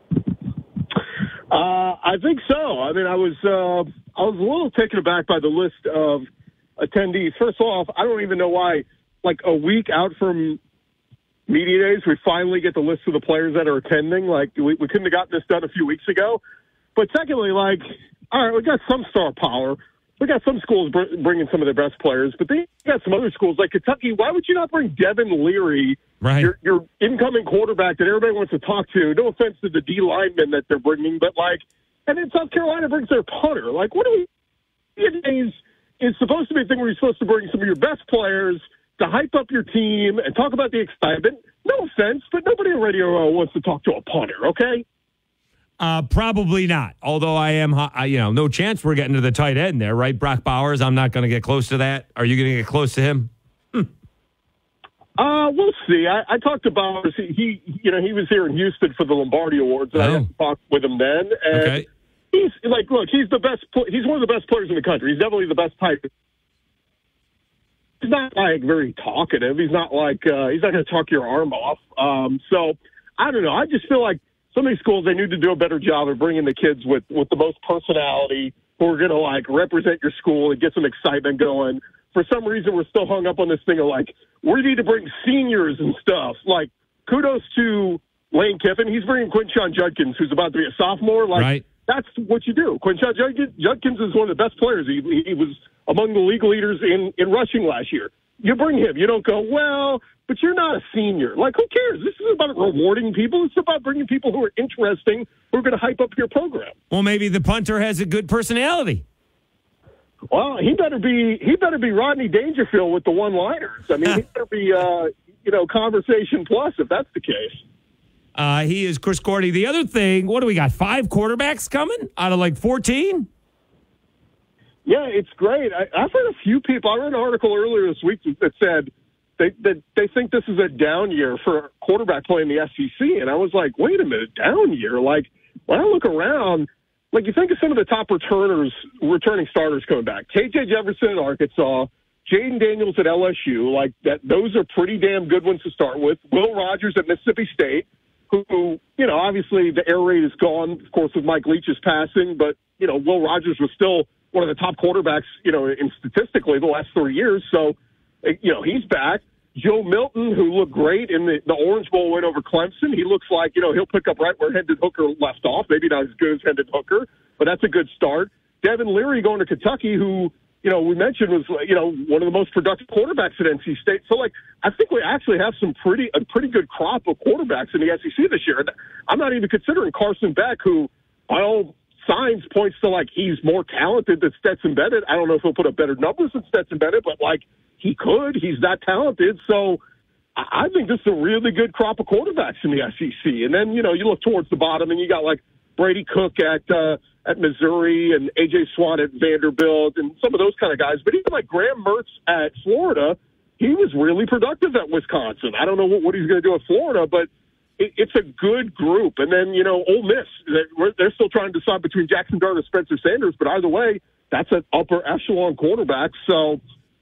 I think so. I mean, I was a little taken aback by the list of attendees. First off, I don't even know why, like a week out from media days, we finally get the list of the players that are attending. Like, we couldn't have gotten this done a few weeks ago. But secondly, like, all right, we got some star power. We got some schools bringing some of their best players, but then you got some other schools like Kentucky. Why would you not bring Devin Leary, right, your incoming quarterback that everybody wants to talk to? No offense to the D linemen that they're bringing, but like, and then South Carolina brings their punter. Like, what do we? Is supposed to be a thing where you're supposed to bring some of your best players to hype up your team and talk about the excitement. No offense, but nobody on radio wants to talk to a punter. Okay. Probably not. Although I am, no chance we're getting to the tight end there, right? Brock Bowers. I'm not going to get close to that. Are you going to get close to him? We'll see. I talked to Bowers. He was here in Houston for the Lombardi Awards, and I talked with him then. And okay. He's like, look, he's the best. He's one of the best players in the country. He's definitely the best type. He's not like very talkative. He's not like he's not going to talk your arm off. So I don't know. I just feel like some of these schools, they need to do a better job of bringing the kids with the most personality who are going to like represent your school and get some excitement going. For some reason, we're still hung up on this thing of like, we need to bring seniors and stuff. Like, kudos to Lane Kiffin. He's bringing Quinshon Judkins, who's about to be a sophomore. Like, right. That's what you do. Quinshon Judkins is one of the best players. He was among the league leaders in rushing last year. You bring him. You don't go, well, but you're not a senior. Like, who cares? This is about rewarding people. It's about bringing people who are interesting, who are going to hype up your program. Well, maybe the punter has a good personality. Well, he better be Rodney Dangerfield with the one-liners. I mean, he better be, conversation plus if that's the case. He is Chris Gordy. The other thing, what do we got? 5 quarterbacks coming out of like 14? Yeah, it's great. I've heard a few people. I read an article earlier this week that said they think this is a down year for quarterback play in the SEC. And I was like, wait a minute, down year? Like, when I look around, like you think of some of the top returning starters coming back. KJ Jefferson at Arkansas, Jaden Daniels at LSU, like that. Those are pretty damn good ones to start with. Will Rogers at Mississippi State, who, obviously the air raid is gone, of course, with Mike Leach's passing, but, Will Rogers was still one of the top quarterbacks, in statistically the last 3 years. So, he's back. Joe Milton, who looked great in the Orange Bowl win over Clemson. He looks like, he'll pick up right where Hendon Hooker left off. Maybe not as good as Hendon Hooker, but that's a good start. Devin Leary going to Kentucky, who, we mentioned was, one of the most productive quarterbacks at NC State. So, I think we actually have a pretty good crop of quarterbacks in the SEC this year. And I'm not even considering Carson Beck, who, by all signs, points to, he's more talented than Stetson Bennett. I don't know if he'll put up better numbers than Stetson Bennett, but, he could. He's that talented. So I think this is a really good crop of quarterbacks in the SEC. And then, you look towards the bottom and you got Brady Cook at Missouri and A.J. Swann at Vanderbilt and some of those kind of guys. But even Graham Mertz at Florida, he was really productive at Wisconsin. I don't know what he's going to do at Florida, but it's a good group. And then, Ole Miss, they're still trying to decide between Jackson Dart and Spencer Sanders. But either way, that's an upper echelon quarterback. So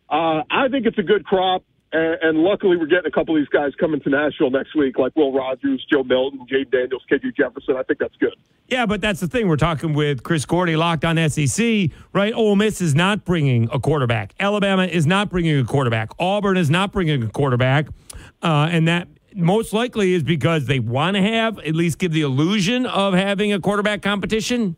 I think it's a good crop. And luckily, we're getting a couple of these guys coming to Nashville next week, like Will Rogers, Joe Milton, Jaden Daniels, KJ Jefferson. I think that's good. Yeah, but that's the thing. We're talking with Chris Gordy, Locked on SEC, right? Ole Miss is not bringing a quarterback. Alabama is not bringing a quarterback. Auburn is not bringing a quarterback. And that most likely is because they want to at least give the illusion of having a quarterback competition.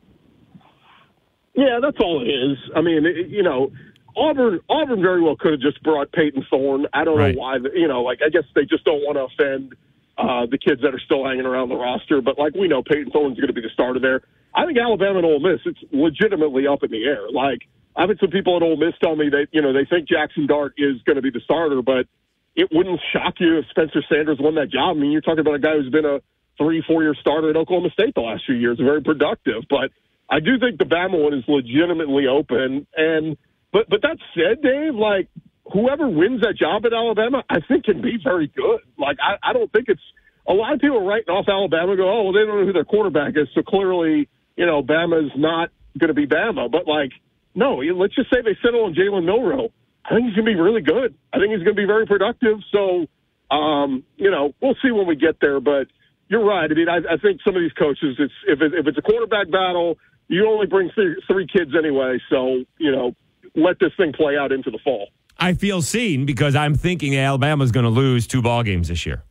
Yeah, that's all it is. I mean, Auburn very well could have just brought Peyton Thorne. I don't know why. I guess they just don't want to offend the kids that are still hanging around the roster. But we know Peyton Thorne's going to be the starter there. I think Alabama and Ole Miss, it's legitimately up in the air. I've had some people at Ole Miss tell me that they think Jackson Dart is going to be the starter, but it wouldn't shock you if Spencer Sanders won that job. I mean, you're talking about a guy who's been a 3-4 year starter at Oklahoma State the last few years, very productive. But I do think the Bama one is legitimately open. But that said, Dave, whoever wins that job at Alabama, I think can be very good. I don't think it's – a lot of people are writing off Alabama and go, oh, well, they don't know who their quarterback is, so clearly, Bama's not going to be Bama. But, no, let's just say they settle on Jalen Milroe. I think he's going to be really good. I think he's going to be very productive. So, we'll see when we get there. But you're right. I mean, I think some of these coaches, if it's a quarterback battle, you only bring three kids anyway. So, let this thing play out into the fall. I feel seen because I'm thinking Alabama's going to lose 2 ball games this year.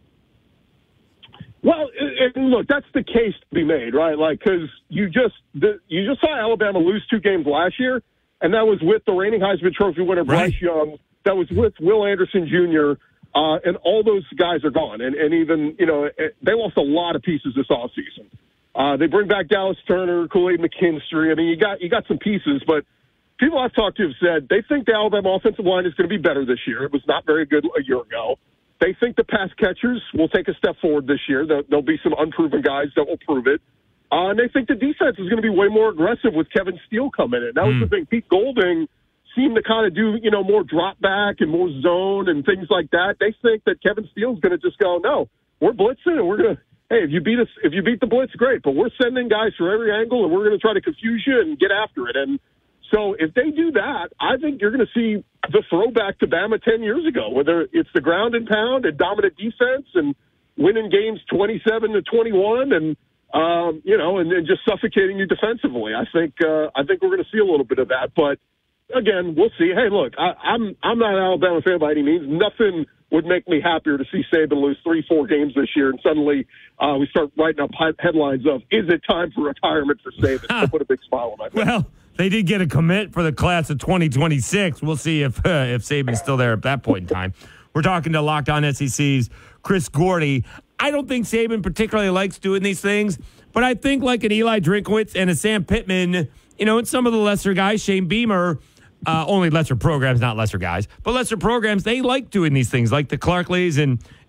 Well, and look, that's the case to be made, right? Because you just saw Alabama lose 2 games last year, and that was with the reigning Heisman Trophy winner Bryce Young. That was with Will Anderson Jr., and all those guys are gone. And even they lost a lot of pieces this offseason. They bring back Dallas Turner, Kool-Aid McKinstry. I mean, you got some pieces, but people I've talked to have said they think the Alabama offensive line is going to be better this year. It was not very good a year ago. They think the pass catchers will take a step forward this year. There'll be some unproven guys that will prove it. And they think the defense is going to be way more aggressive with Kevin Steele coming in. That was the thing. Pete Golding seemed to kind of do, more drop back and more zone and things like that. They think that Kevin Steele's going to just go, no, we're blitzing and we're going to, hey, if you beat the blitz, great. But we're sending guys from every angle and we're going to try to confuse you and get after it. And so if they do that, I think you're going to see the throwback to Bama 10 years ago, whether it's the ground and pound and dominant defense and winning games 27-21 and, and then just suffocating you defensively. I think we're going to see a little bit of that. But, again, we'll see. Hey, look, I'm not an Alabama fan by any means. Nothing would make me happier to see Saban lose 3-4 games this year, and suddenly we start writing up headlines of, is it time for retirement for Saban? I'll put a big smile on my face. Well, they did get a commit for the class of 2026. We'll see if Saban's still there at that point in time. We're talking to Locked On SEC's Chris Gordy. I don't think Saban particularly likes doing these things, but I think like an Eli Drinkwitz and a Sam Pittman, and some of the lesser guys, Shane Beamer, only lesser programs, not lesser guys, but lesser programs, they like doing these things, like the Clarkleys and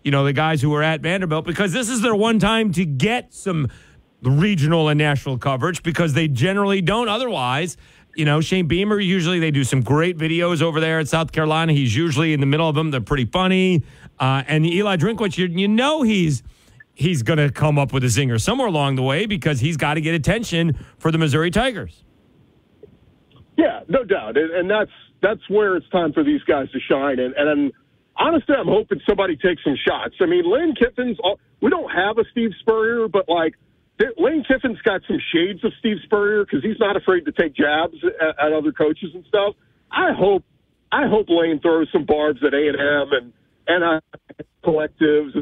the guys who are at Vanderbilt, because this is their one time to get some regional and national coverage, because they generally don't otherwise. Shane Beamer, usually they do some great videos over there at South Carolina. He's usually in the middle of them. They're pretty funny. And Eli Drinkwitz, he's going to come up with a zinger somewhere along the way, because he's got to get attention for the Missouri Tigers. Yeah, no doubt. And that's where it's time for these guys to shine. And honestly, I'm hoping somebody takes some shots. I mean, Lane Kiffin's, we don't have a Steve Spurrier, but Lane Kiffin's got some shades of Steve Spurrier, because he's not afraid to take jabs at other coaches and stuff. I hope Lane throws some barbs at A&M and collectives.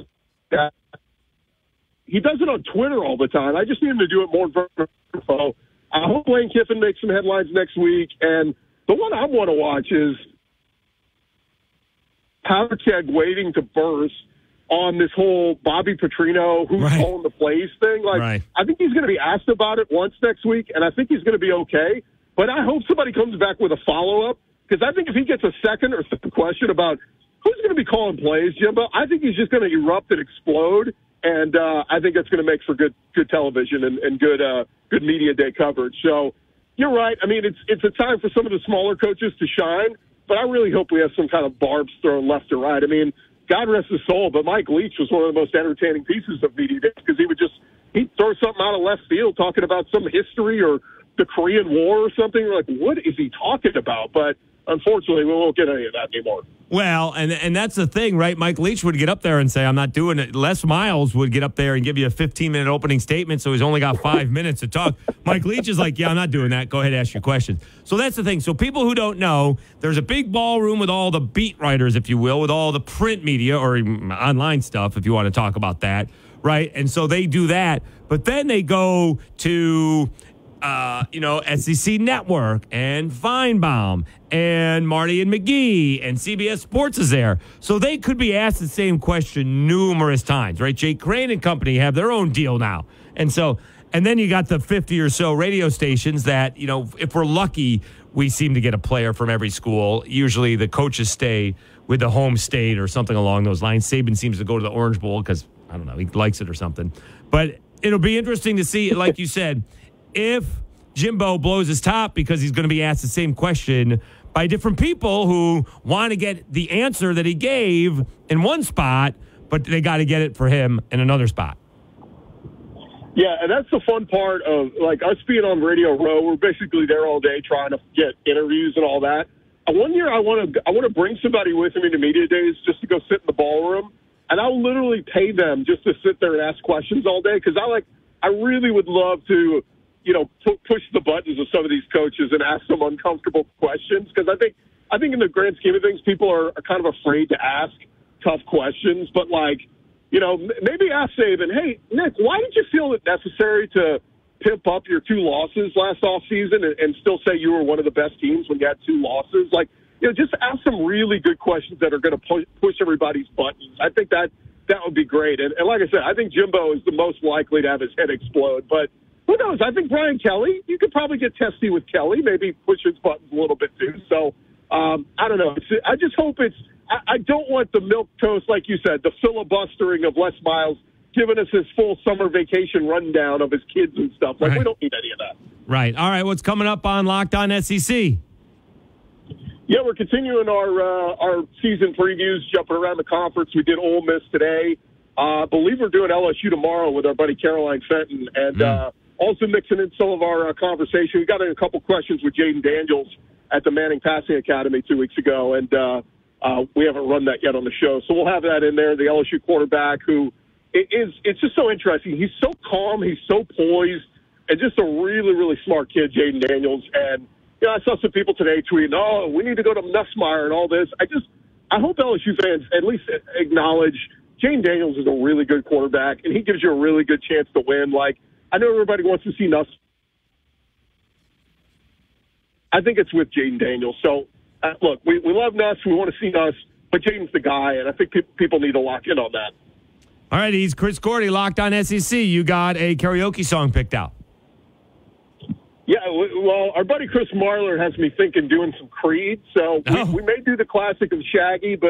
He does it on Twitter all the time. I just need him to do it more vertical. I hope Lane Kiffin makes some headlines next week. And the one I want to watch is powder keg waiting to burst on this whole Bobby Petrino, who's calling the plays thing. I think he's going to be asked about it once next week, and I think he's going to be okay. But I hope somebody comes back with a follow-up, because I think if he gets a second or third question about who's going to be calling plays, Jimbo, I think he's just going to erupt and explode, and I think that's going to make for good television and good media day coverage. So you're right. I mean, it's a time for some of the smaller coaches to shine, but I really hope we have some kind of barbs thrown left or right. I mean, God rest his soul, but Mike Leach was one of the most entertaining pieces of media days, because he'd throw something out of left field talking about some history or the Korean War or something. You're like, what is he talking about? But unfortunately, we won't get any of that anymore. Well, and that's the thing, right? Mike Leach would get up there and say, I'm not doing it. Les Miles would get up there and give you a 15-minute opening statement, so he's only got 5 minutes to talk. Mike Leach is like, yeah, I'm not doing that. Go ahead and ask your questions. So that's the thing. So people who don't know, there's a big ballroom with all the beat writers, if you will, with all the print media or even online stuff, if you want to talk about that, right? And so they do that. But then they go to SEC Network and Feinbaum and Marty and McGee and CBS Sports is there. So they could be asked the same question numerous times, right? Jake Crane and company have their own deal now. And then you got the 50 or so radio stations that, if we're lucky, we seem to get a player from every school. Usually the coaches stay with the home state or something along those lines. Saban seems to go to the Orange Bowl because, I don't know, he likes it or something. But it'll be interesting to see, like you said, if Jimbo blows his top because he's going to be asked the same question by different people who want to get the answer that he gave in one spot, but they got to get it for him in another spot. Yeah, and that's the fun part of, us being on Radio Row. We're basically there all day trying to get interviews and all that. One year I want to bring somebody with me to media days just to go sit in the ballroom, and I'll literally pay them just to sit there and ask questions all day, because I really would love to push the buttons of some of these coaches and ask some uncomfortable questions, because I think in the grand scheme of things, people are kind of afraid to ask tough questions. But maybe ask Saban, hey, Nick, why did you feel it necessary to pimp up your 2 losses last offseason and still say you were one of the best teams when you had 2 losses? Just ask some really good questions that are going to push everybody's buttons. I think that would be great. And like I said, I think Jimbo is the most likely to have his head explode. But who knows? I think Brian Kelly, you could probably get testy with Kelly, maybe push his buttons a little bit too. So I don't know. I just hope I don't want the milquetoast, like you said, the filibustering of Les Miles giving us his full summer vacation rundown of his kids and stuff. We don't need any of that. Right. All right. What's coming up on Locked On SEC? Yeah, we're continuing our season previews, jumping around the conference. We did Ole Miss today. I believe we're doing LSU tomorrow with our buddy Caroline Fenton, and also mixing in some of our conversation. We got in a couple questions with Jaden Daniels at the Manning Passing Academy 2 weeks ago, and we haven't run that yet on the show. So we'll have that in there. The LSU quarterback it's just so interesting. He's so calm. He's so poised, and just a really, really smart kid, Jaden Daniels. And, I saw some people today tweeting, we need to go to Nussmeier and all this. I hope LSU fans at least acknowledge Jaden Daniels is a really good quarterback, and he gives you a really good chance to win. I know everybody wants to see Nuss. I think it's with Jaden Daniels. So, look, we love Nuss. We want to see Nuss, but Jaden's the guy, and I think people need to lock in on that. All right, he's Chris Gordy, Locked On SEC. You got a karaoke song picked out. Yeah, well, our buddy Chris Marler has me thinking doing some Creed, so we may do the classic of Shaggy, but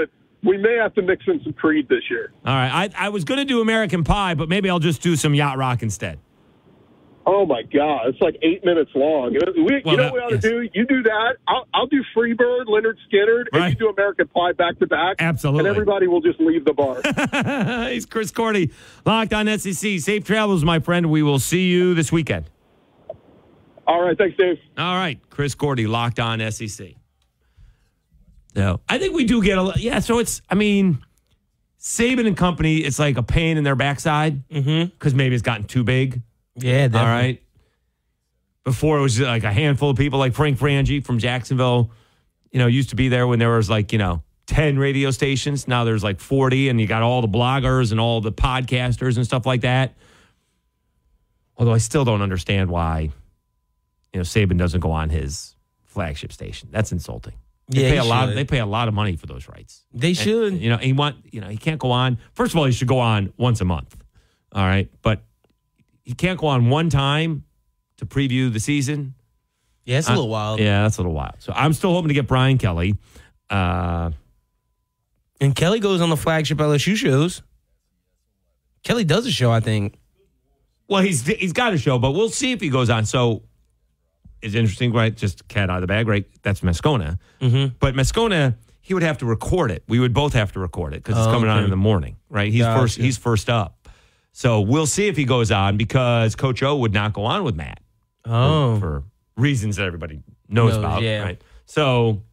we may have to mix in some Creed this year. All right. I was going to do American Pie, but maybe I'll just do some Yacht Rock instead. Oh, my God. It's like 8 minutes long. You know what we ought to do? You do that. I'll do Freebird, Leonard Skinner, and you do American Pie back-to-back. Absolutely. And everybody will just leave the bar. He's Chris Gordy, Locked on SEC. Safe travels, my friend. We will see you this weekend. All right. Thanks, Dave. All right. Chris Gordy, Locked on SEC. No, I think we do get a lot. Yeah, so it's, Saban and company, it's like a pain in their backside because maybe it's gotten too big. Yeah, definitely. All right. Before it was like a handful of people like Frank Frangie from Jacksonville, used to be there when there was 10 radio stations. Now there's 40, and you got all the bloggers and all the podcasters and stuff like that. Although I still don't understand why, Saban doesn't go on his flagship station. That's insulting. They pay a lot of money for those rights. They should. He can't go on. First of all, he should go on once a month. All right. But he can't go on one time to preview the season. Yeah, it's a little wild. Yeah, that's a little wild. So I'm still hoping to get Brian Kelly. And Kelly goes on the flagship LSU shows. Kelly does a show, I think. Well, he's got a show, but we'll see if he goes on. So it's interesting, right? Just cat out of the bag, right? That's Moscona. Mm-hmm. But Moscona, he would have to record it. We would both have to record it because it's coming on in the morning, right? He's first up. So we'll see if he goes on because Coach O would not go on with Matt. For reasons that everybody knows about, right? So,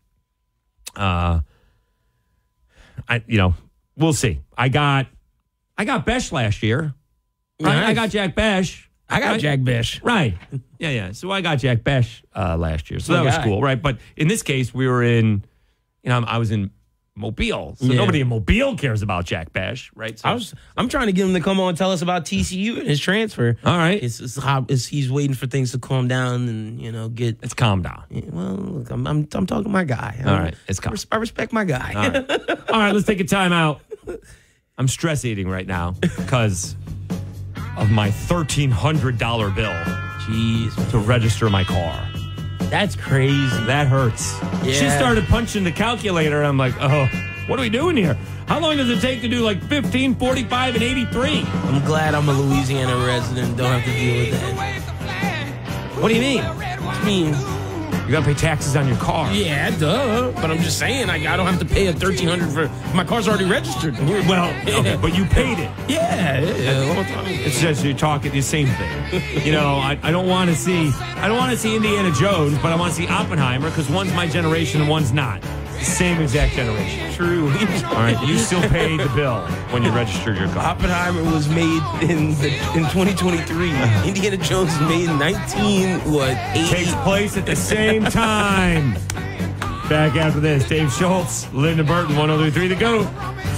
we'll see. I got Besh last year. Right? Nice. I got Jack Besh. I got Jack Besh. Right. Yeah. So I got Jack Besh last year. So that was cool, right? But in this case, we were in, I was in Mobile. So nobody in Mobile cares about Jack Besh, right? So I'm trying to get him to come on and tell us about TCU and his transfer. All right. He's waiting for things to calm down and, get. It's calm down. Well, look, I'm talking to my guy. All right. It's calm. I respect my guy. All right. Let's take a time out. I'm stress eating right now because of my $1,300 bill. Jeez. To register my car. That's crazy. That hurts. Yeah. She started punching the calculator, and I'm like, oh, what are we doing here? How long does it take to do 15, 45, and 83? I'm glad I'm a Louisiana resident. Don't have to deal with that. What do you mean? I mean, you got to pay taxes on your car. Yeah, duh. But I'm just saying, I don't have to pay a $1,300 for my car's already registered. Well, okay, but you paid it. Yeah. It's just you're talking the same thing. I don't want to see Indiana Jones, but I want to see Oppenheimer because one's my generation and one's not. Same exact generation. True. All right, you still paid the bill when you registered your car. Oppenheimer was made in 2023. Indiana Jones was made in 1980. Takes place at the same time. Back after this, Dave Schultz, Linda Burton, 103.3 The GOAT.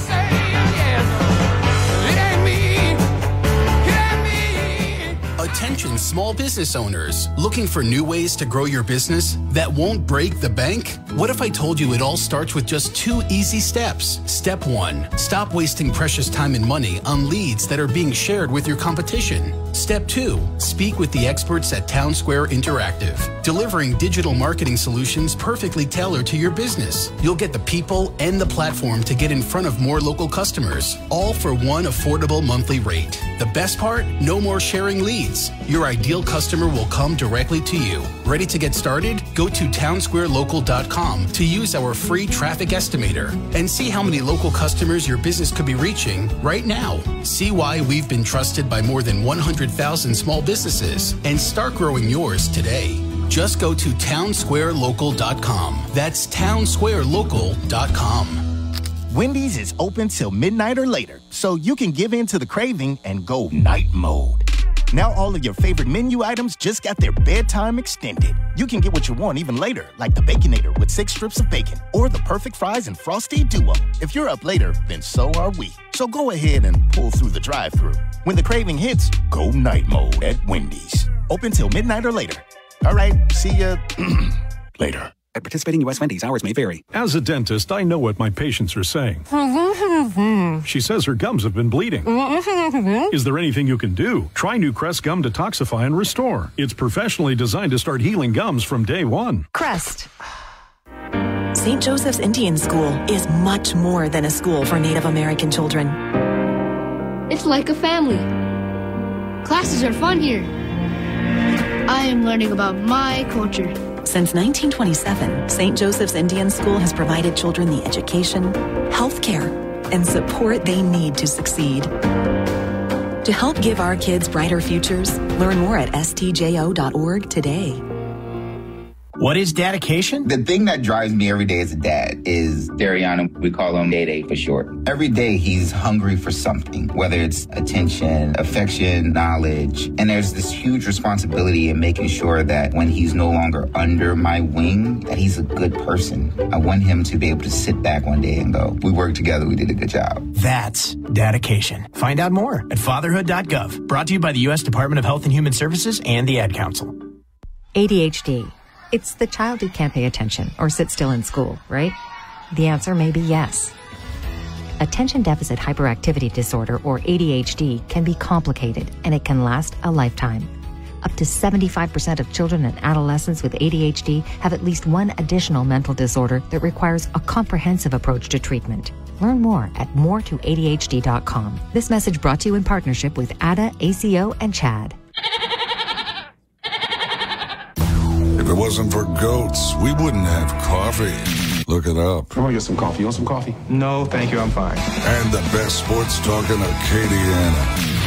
Attention small business owners. Looking for new ways to grow your business that won't break the bank? What if I told you it all starts with just 2 easy steps? Step 1. Stop wasting precious time and money on leads that are being shared with your competition. Step 2. Speak with the experts at Town Square Interactive, delivering digital marketing solutions perfectly tailored to your business. You'll get the people and the platform to get in front of more local customers, all for one affordable monthly rate. The best part? No more sharing leads. Your ideal customer will come directly to you. Ready to get started? Go to townsquarelocal.com to use our free traffic estimator and see how many local customers your business could be reaching right now. See why we've been trusted by more than 100,000 small businesses and start growing yours today. Just go to townsquarelocal.com. That's townsquarelocal.com. Wendy's is open till midnight or later, so you can give in to the craving and go night mode. Now all of your favorite menu items just got their bedtime extended. You can get what you want even later, like the Baconator with 6 strips of bacon, or the perfect fries and Frosty Duo. If you're up later, then so are we. So go ahead and pull through the drive-thru. When the craving hits, go night mode at Wendy's. Open till midnight or later. All right, see ya later. At participating U.S. Wendy's, hours may vary. As a dentist, I know what my patients are saying. She says her gums have been bleeding. Is there anything you can do? Try new Crest Gum Detoxify and Restore. It's professionally designed to start healing gums from day one. Crest. St. Joseph's Indian School is much more than a school for Native American children. It's like a family. Classes are fun here. I am learning about my culture. Since 1927, St. Joseph's Indian School has provided children the education, health care, and support they need to succeed. To help give our kids brighter futures, learn more at stjo.org today. What is dedication? The thing that drives me every day as a dad is Dariana. We call him Day for short. Every day he's hungry for something, whether it's attention, affection, knowledge. And there's this huge responsibility in making sure that when he's no longer under my wing, that he's a good person. I want him to be able to sit back one day and go, we worked together, we did a good job. That's dedication. Find out more at fatherhood.gov. Brought to you by the U.S. Department of Health and Human Services and the Ad Council. ADHD. It's the child who can't pay attention or sit still in school, right? The answer may be yes. Attention Deficit Hyperactivity Disorder, or ADHD, can be complicated and it can last a lifetime. Up to 75% of children and adolescents with ADHD have at least one additional mental disorder that requires a comprehensive approach to treatment. Learn more at moretoadhd.com. This message brought to you in partnership with ADA, ACO, and CHAD. If it wasn't for goats, we wouldn't have coffee. Look it up. I want to get some coffee. You want some coffee? No, thank you. I'm fine. And the best sports talk in Acadiana.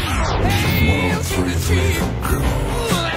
103.3 Go.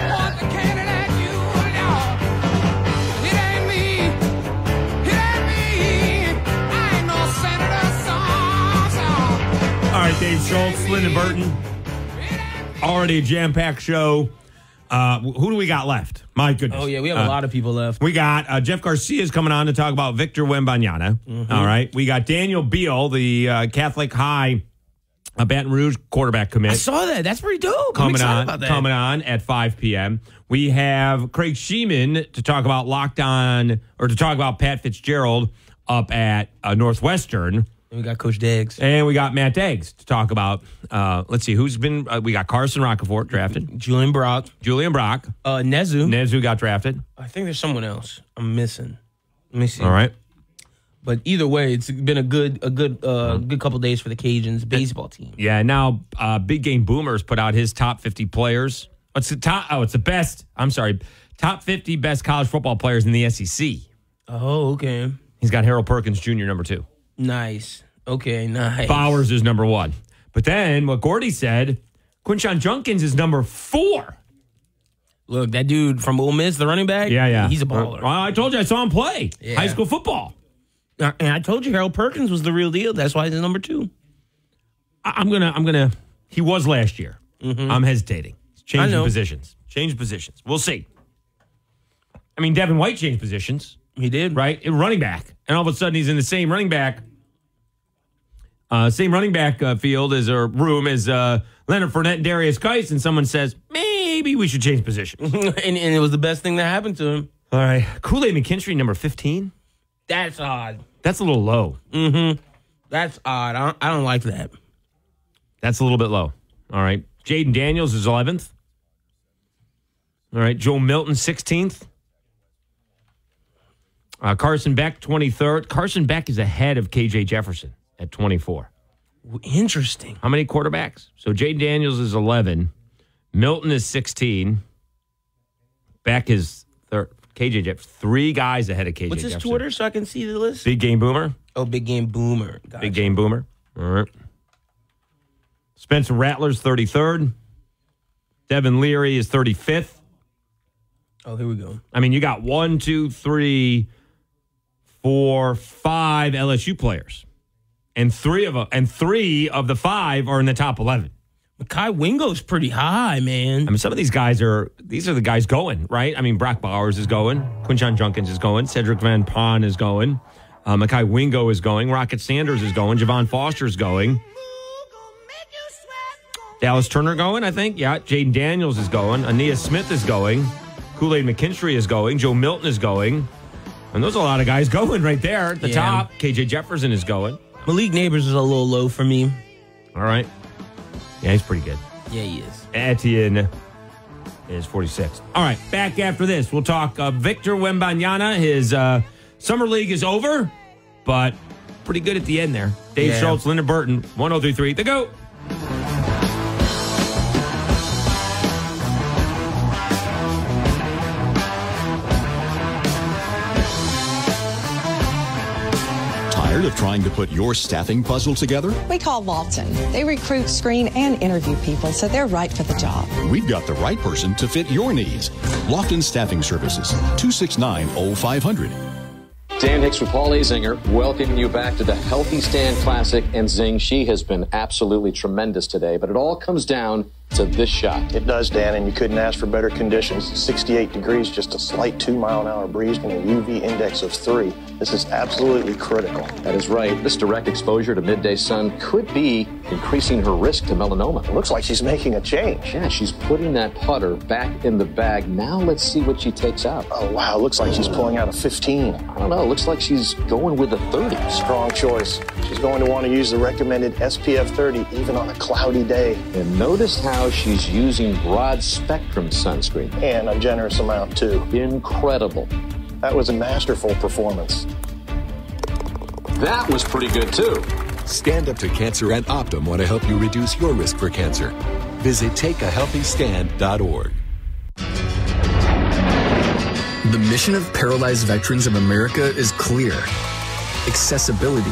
All right, Dave Schultz, Lyndon Burton. Already a jam-packed show. Who do we got left? My goodness. Oh, yeah, we have a lot of people left. We got Jeff Garcia's coming on to talk about Victor Wembanyama. Mm-hmm. All right. We got Daniel Beal, the Catholic High Baton Rouge quarterback commit. I saw that. That's pretty dope. Coming about that. at 5 p.m. We have Craig Sheeman to talk about to talk about Pat Fitzgerald up at Northwestern. And we got Coach Deggs. And we got Matt Deggs to talk about, let's see, who's been, we got Carson Rockefeller drafted. Julian Brock. Nezu. Nezu got drafted. I think there's someone else I'm missing. Let me see. All right. But either way, it's been a good couple days for the Cajuns baseball team. Yeah, now Big Game Boomers put out his top 50 players. It's the best. I'm sorry. Top 50 best college football players in the SEC. Oh, okay. He's got Harold Perkins Jr. number 2. Nice. Okay, nice. Bowers is number 1. But then what Gordy said, Quinshon Judkins is number 4. Look, that dude from Ole Miss, the running back. Yeah. He's a baller. I told you I saw him play high school football. And I told you Harold Perkins was the real deal. That's why he's number 2. I'm gonna. He was last year. Mm-hmm. I'm hesitating. Changing positions. We'll see. I mean, Devin White changed positions. He did, right? In running back, and all of a sudden he's in the same running back field as a room as Leonard Fournette and Darius Geis, and someone says maybe we should change positions. and it was the best thing that happened to him. All right, Kool-Aid McKinstry number 15. That's odd. That's a little low. Mm-hmm. That's odd. I don't like that. That's a little bit low. All right, Jaden Daniels is 11th. All right, Joe Milton 16th. Carson Beck, 23rd. Carson Beck is ahead of KJ Jefferson at 24. Interesting. How many quarterbacks? So Jaden Daniels is 11. Milton is 16. Beck is 3rd. KJ Jefferson. 3 guys ahead of KJ What's his Jefferson. Twitter so I can see the list? Big Game Boomer. Oh, Big Game Boomer. Gotcha. Big Game Boomer. All right. Spencer Rattler's 33rd. Devin Leary is 35th. Oh, here we go. I mean, you got 1, 2, 3, 4, 5 LSU players, and three of the 5 are in the top 11. Kai Wingo's pretty high, man. I mean, some of these guys are the guys going, right? I mean, Brock Bowers is going, Quinshon Judkins is going, Cedric Van Pon is going, Makai Wingo is going, Rocket Sanders is going, Javon Foster is going, Dallas Turner going, I think. Yeah, Jaden Daniels is going, Aeneas Smith is going, Kool-Aid McKinstry is going, Joe Milton is going. And those are a lot of guys going right there at the top. KJ Jefferson is going. Malik Neighbors is a little low for me. All right. Yeah, he's pretty good. Yeah, he is. Etienne is 46. All right, back after this. We'll talk Victor Wembanyama, his Summer League is over, but pretty good at the end there. Dave Schultz, Linda Burton, 103.3 The GOAT. Tired of trying to put your staffing puzzle together? We call Lawton. They recruit, screen, and interview people, so they're right for the job. We've got the right person to fit your needs. Lofton Staffing Services, 269-0500. Dan Hicks with Paul Azinger, welcoming you back to the Healthy Stand Classic. And Zing, she has been absolutely tremendous today, but it all comes down to this shot. It does, Dan, and you couldn't ask for better conditions. 68 degrees, just a slight 2-mile-an-hour breeze, and a UV index of 3. This is absolutely critical. That is right. This direct exposure to midday sun could be increasing her risk to melanoma. It looks like she's making a change. Yeah, she's putting that putter back in the bag. Now let's see what she takes out. Oh, wow. Looks like she's pulling out a 15. I don't know. Looks like she's going with a 30. Strong choice. She's going to want to use the recommended SPF 30 even on a cloudy day. And notice how she's using broad spectrum sunscreen. And a generous amount, too. Incredible. That was a masterful performance. That was pretty good, too. Stand Up to Cancer and Optum want to help you reduce your risk for cancer. Visit takeahealthystand.org. The mission of Paralyzed Veterans of America is clear. Accessibility.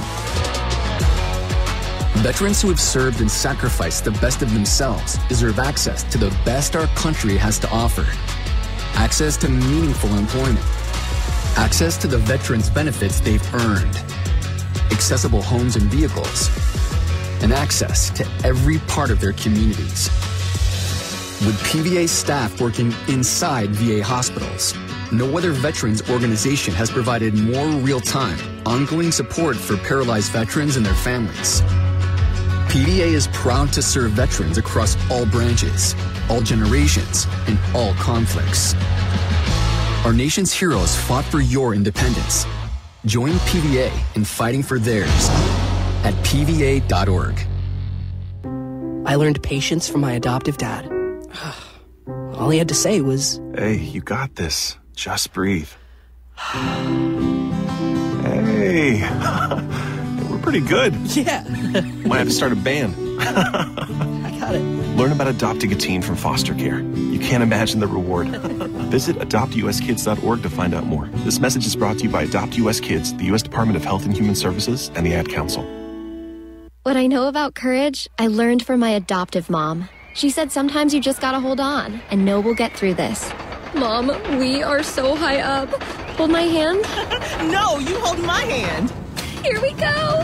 Veterans who have served and sacrificed the best of themselves deserve access to the best our country has to offer. Access to meaningful employment. Access to the veterans' benefits they've earned. Accessible homes and vehicles. And access to every part of their communities. With PVA staff working inside VA hospitals, no other veterans organization has provided more real-time, ongoing support for paralyzed veterans and their families. PVA is proud to serve veterans across all branches, all generations, and all conflicts. Our nation's heroes fought for your independence. Join PVA in fighting for theirs at pva.org. I learned patience from my adoptive dad. All he had to say was, "Hey, you got this. Just breathe." Hey, we're pretty good. Yeah. Might have to start a band. I got it. Learn about adopting a teen from foster care. You can't imagine the reward. Visit adoptuskids.org to find out more. This message is brought to you by Adopt US Kids, the U.S. Department of Health and Human Services, and the Ad Council. What I know about courage, I learned from my adoptive mom. She said sometimes you just gotta hold on and know we'll get through this. Mom, we are so high up. Hold my hand. No, you hold my hand. Here we go.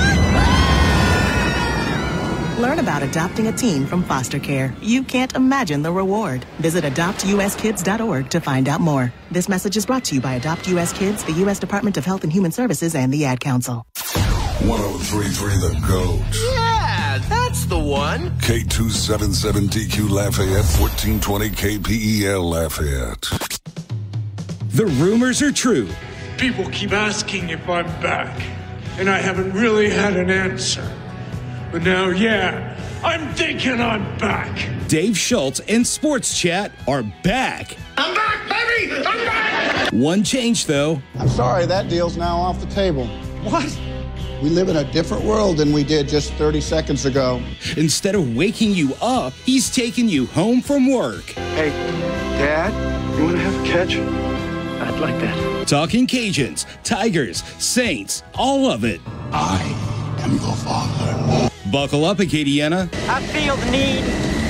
Learn about adopting a teen from foster care. You can't imagine the reward. Visit adoptuskids.org to find out more. This message is brought to you by Adopt US Kids, the U.S. Department of Health and Human Services, and the Ad Council. 103.3 The GOAT. Yeah, that's the one. K277DQ Lafayette, 1420 KPEL Lafayette. The rumors are true. People keep asking if I'm back, and I haven't really had an answer. But now, yeah, I'm thinking I'm back. Dave Schultz and SportsChat are back. I'm back, baby! I'm back! One change, though. I'm sorry, that deal's now off the table. What? We live in a different world than we did just 30 seconds ago. Instead of waking you up, he's taking you home from work. Hey, Dad, you want to have a catch? I'd like that. Talking Cajuns, Tigers, Saints, all of it. I am your father. Buckle up, Acadiana. I feel the need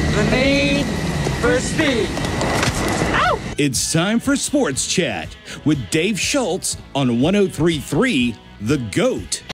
for speed. Ow! It's time for Sports Chat with Dave Schultz on 103.3 The GOAT.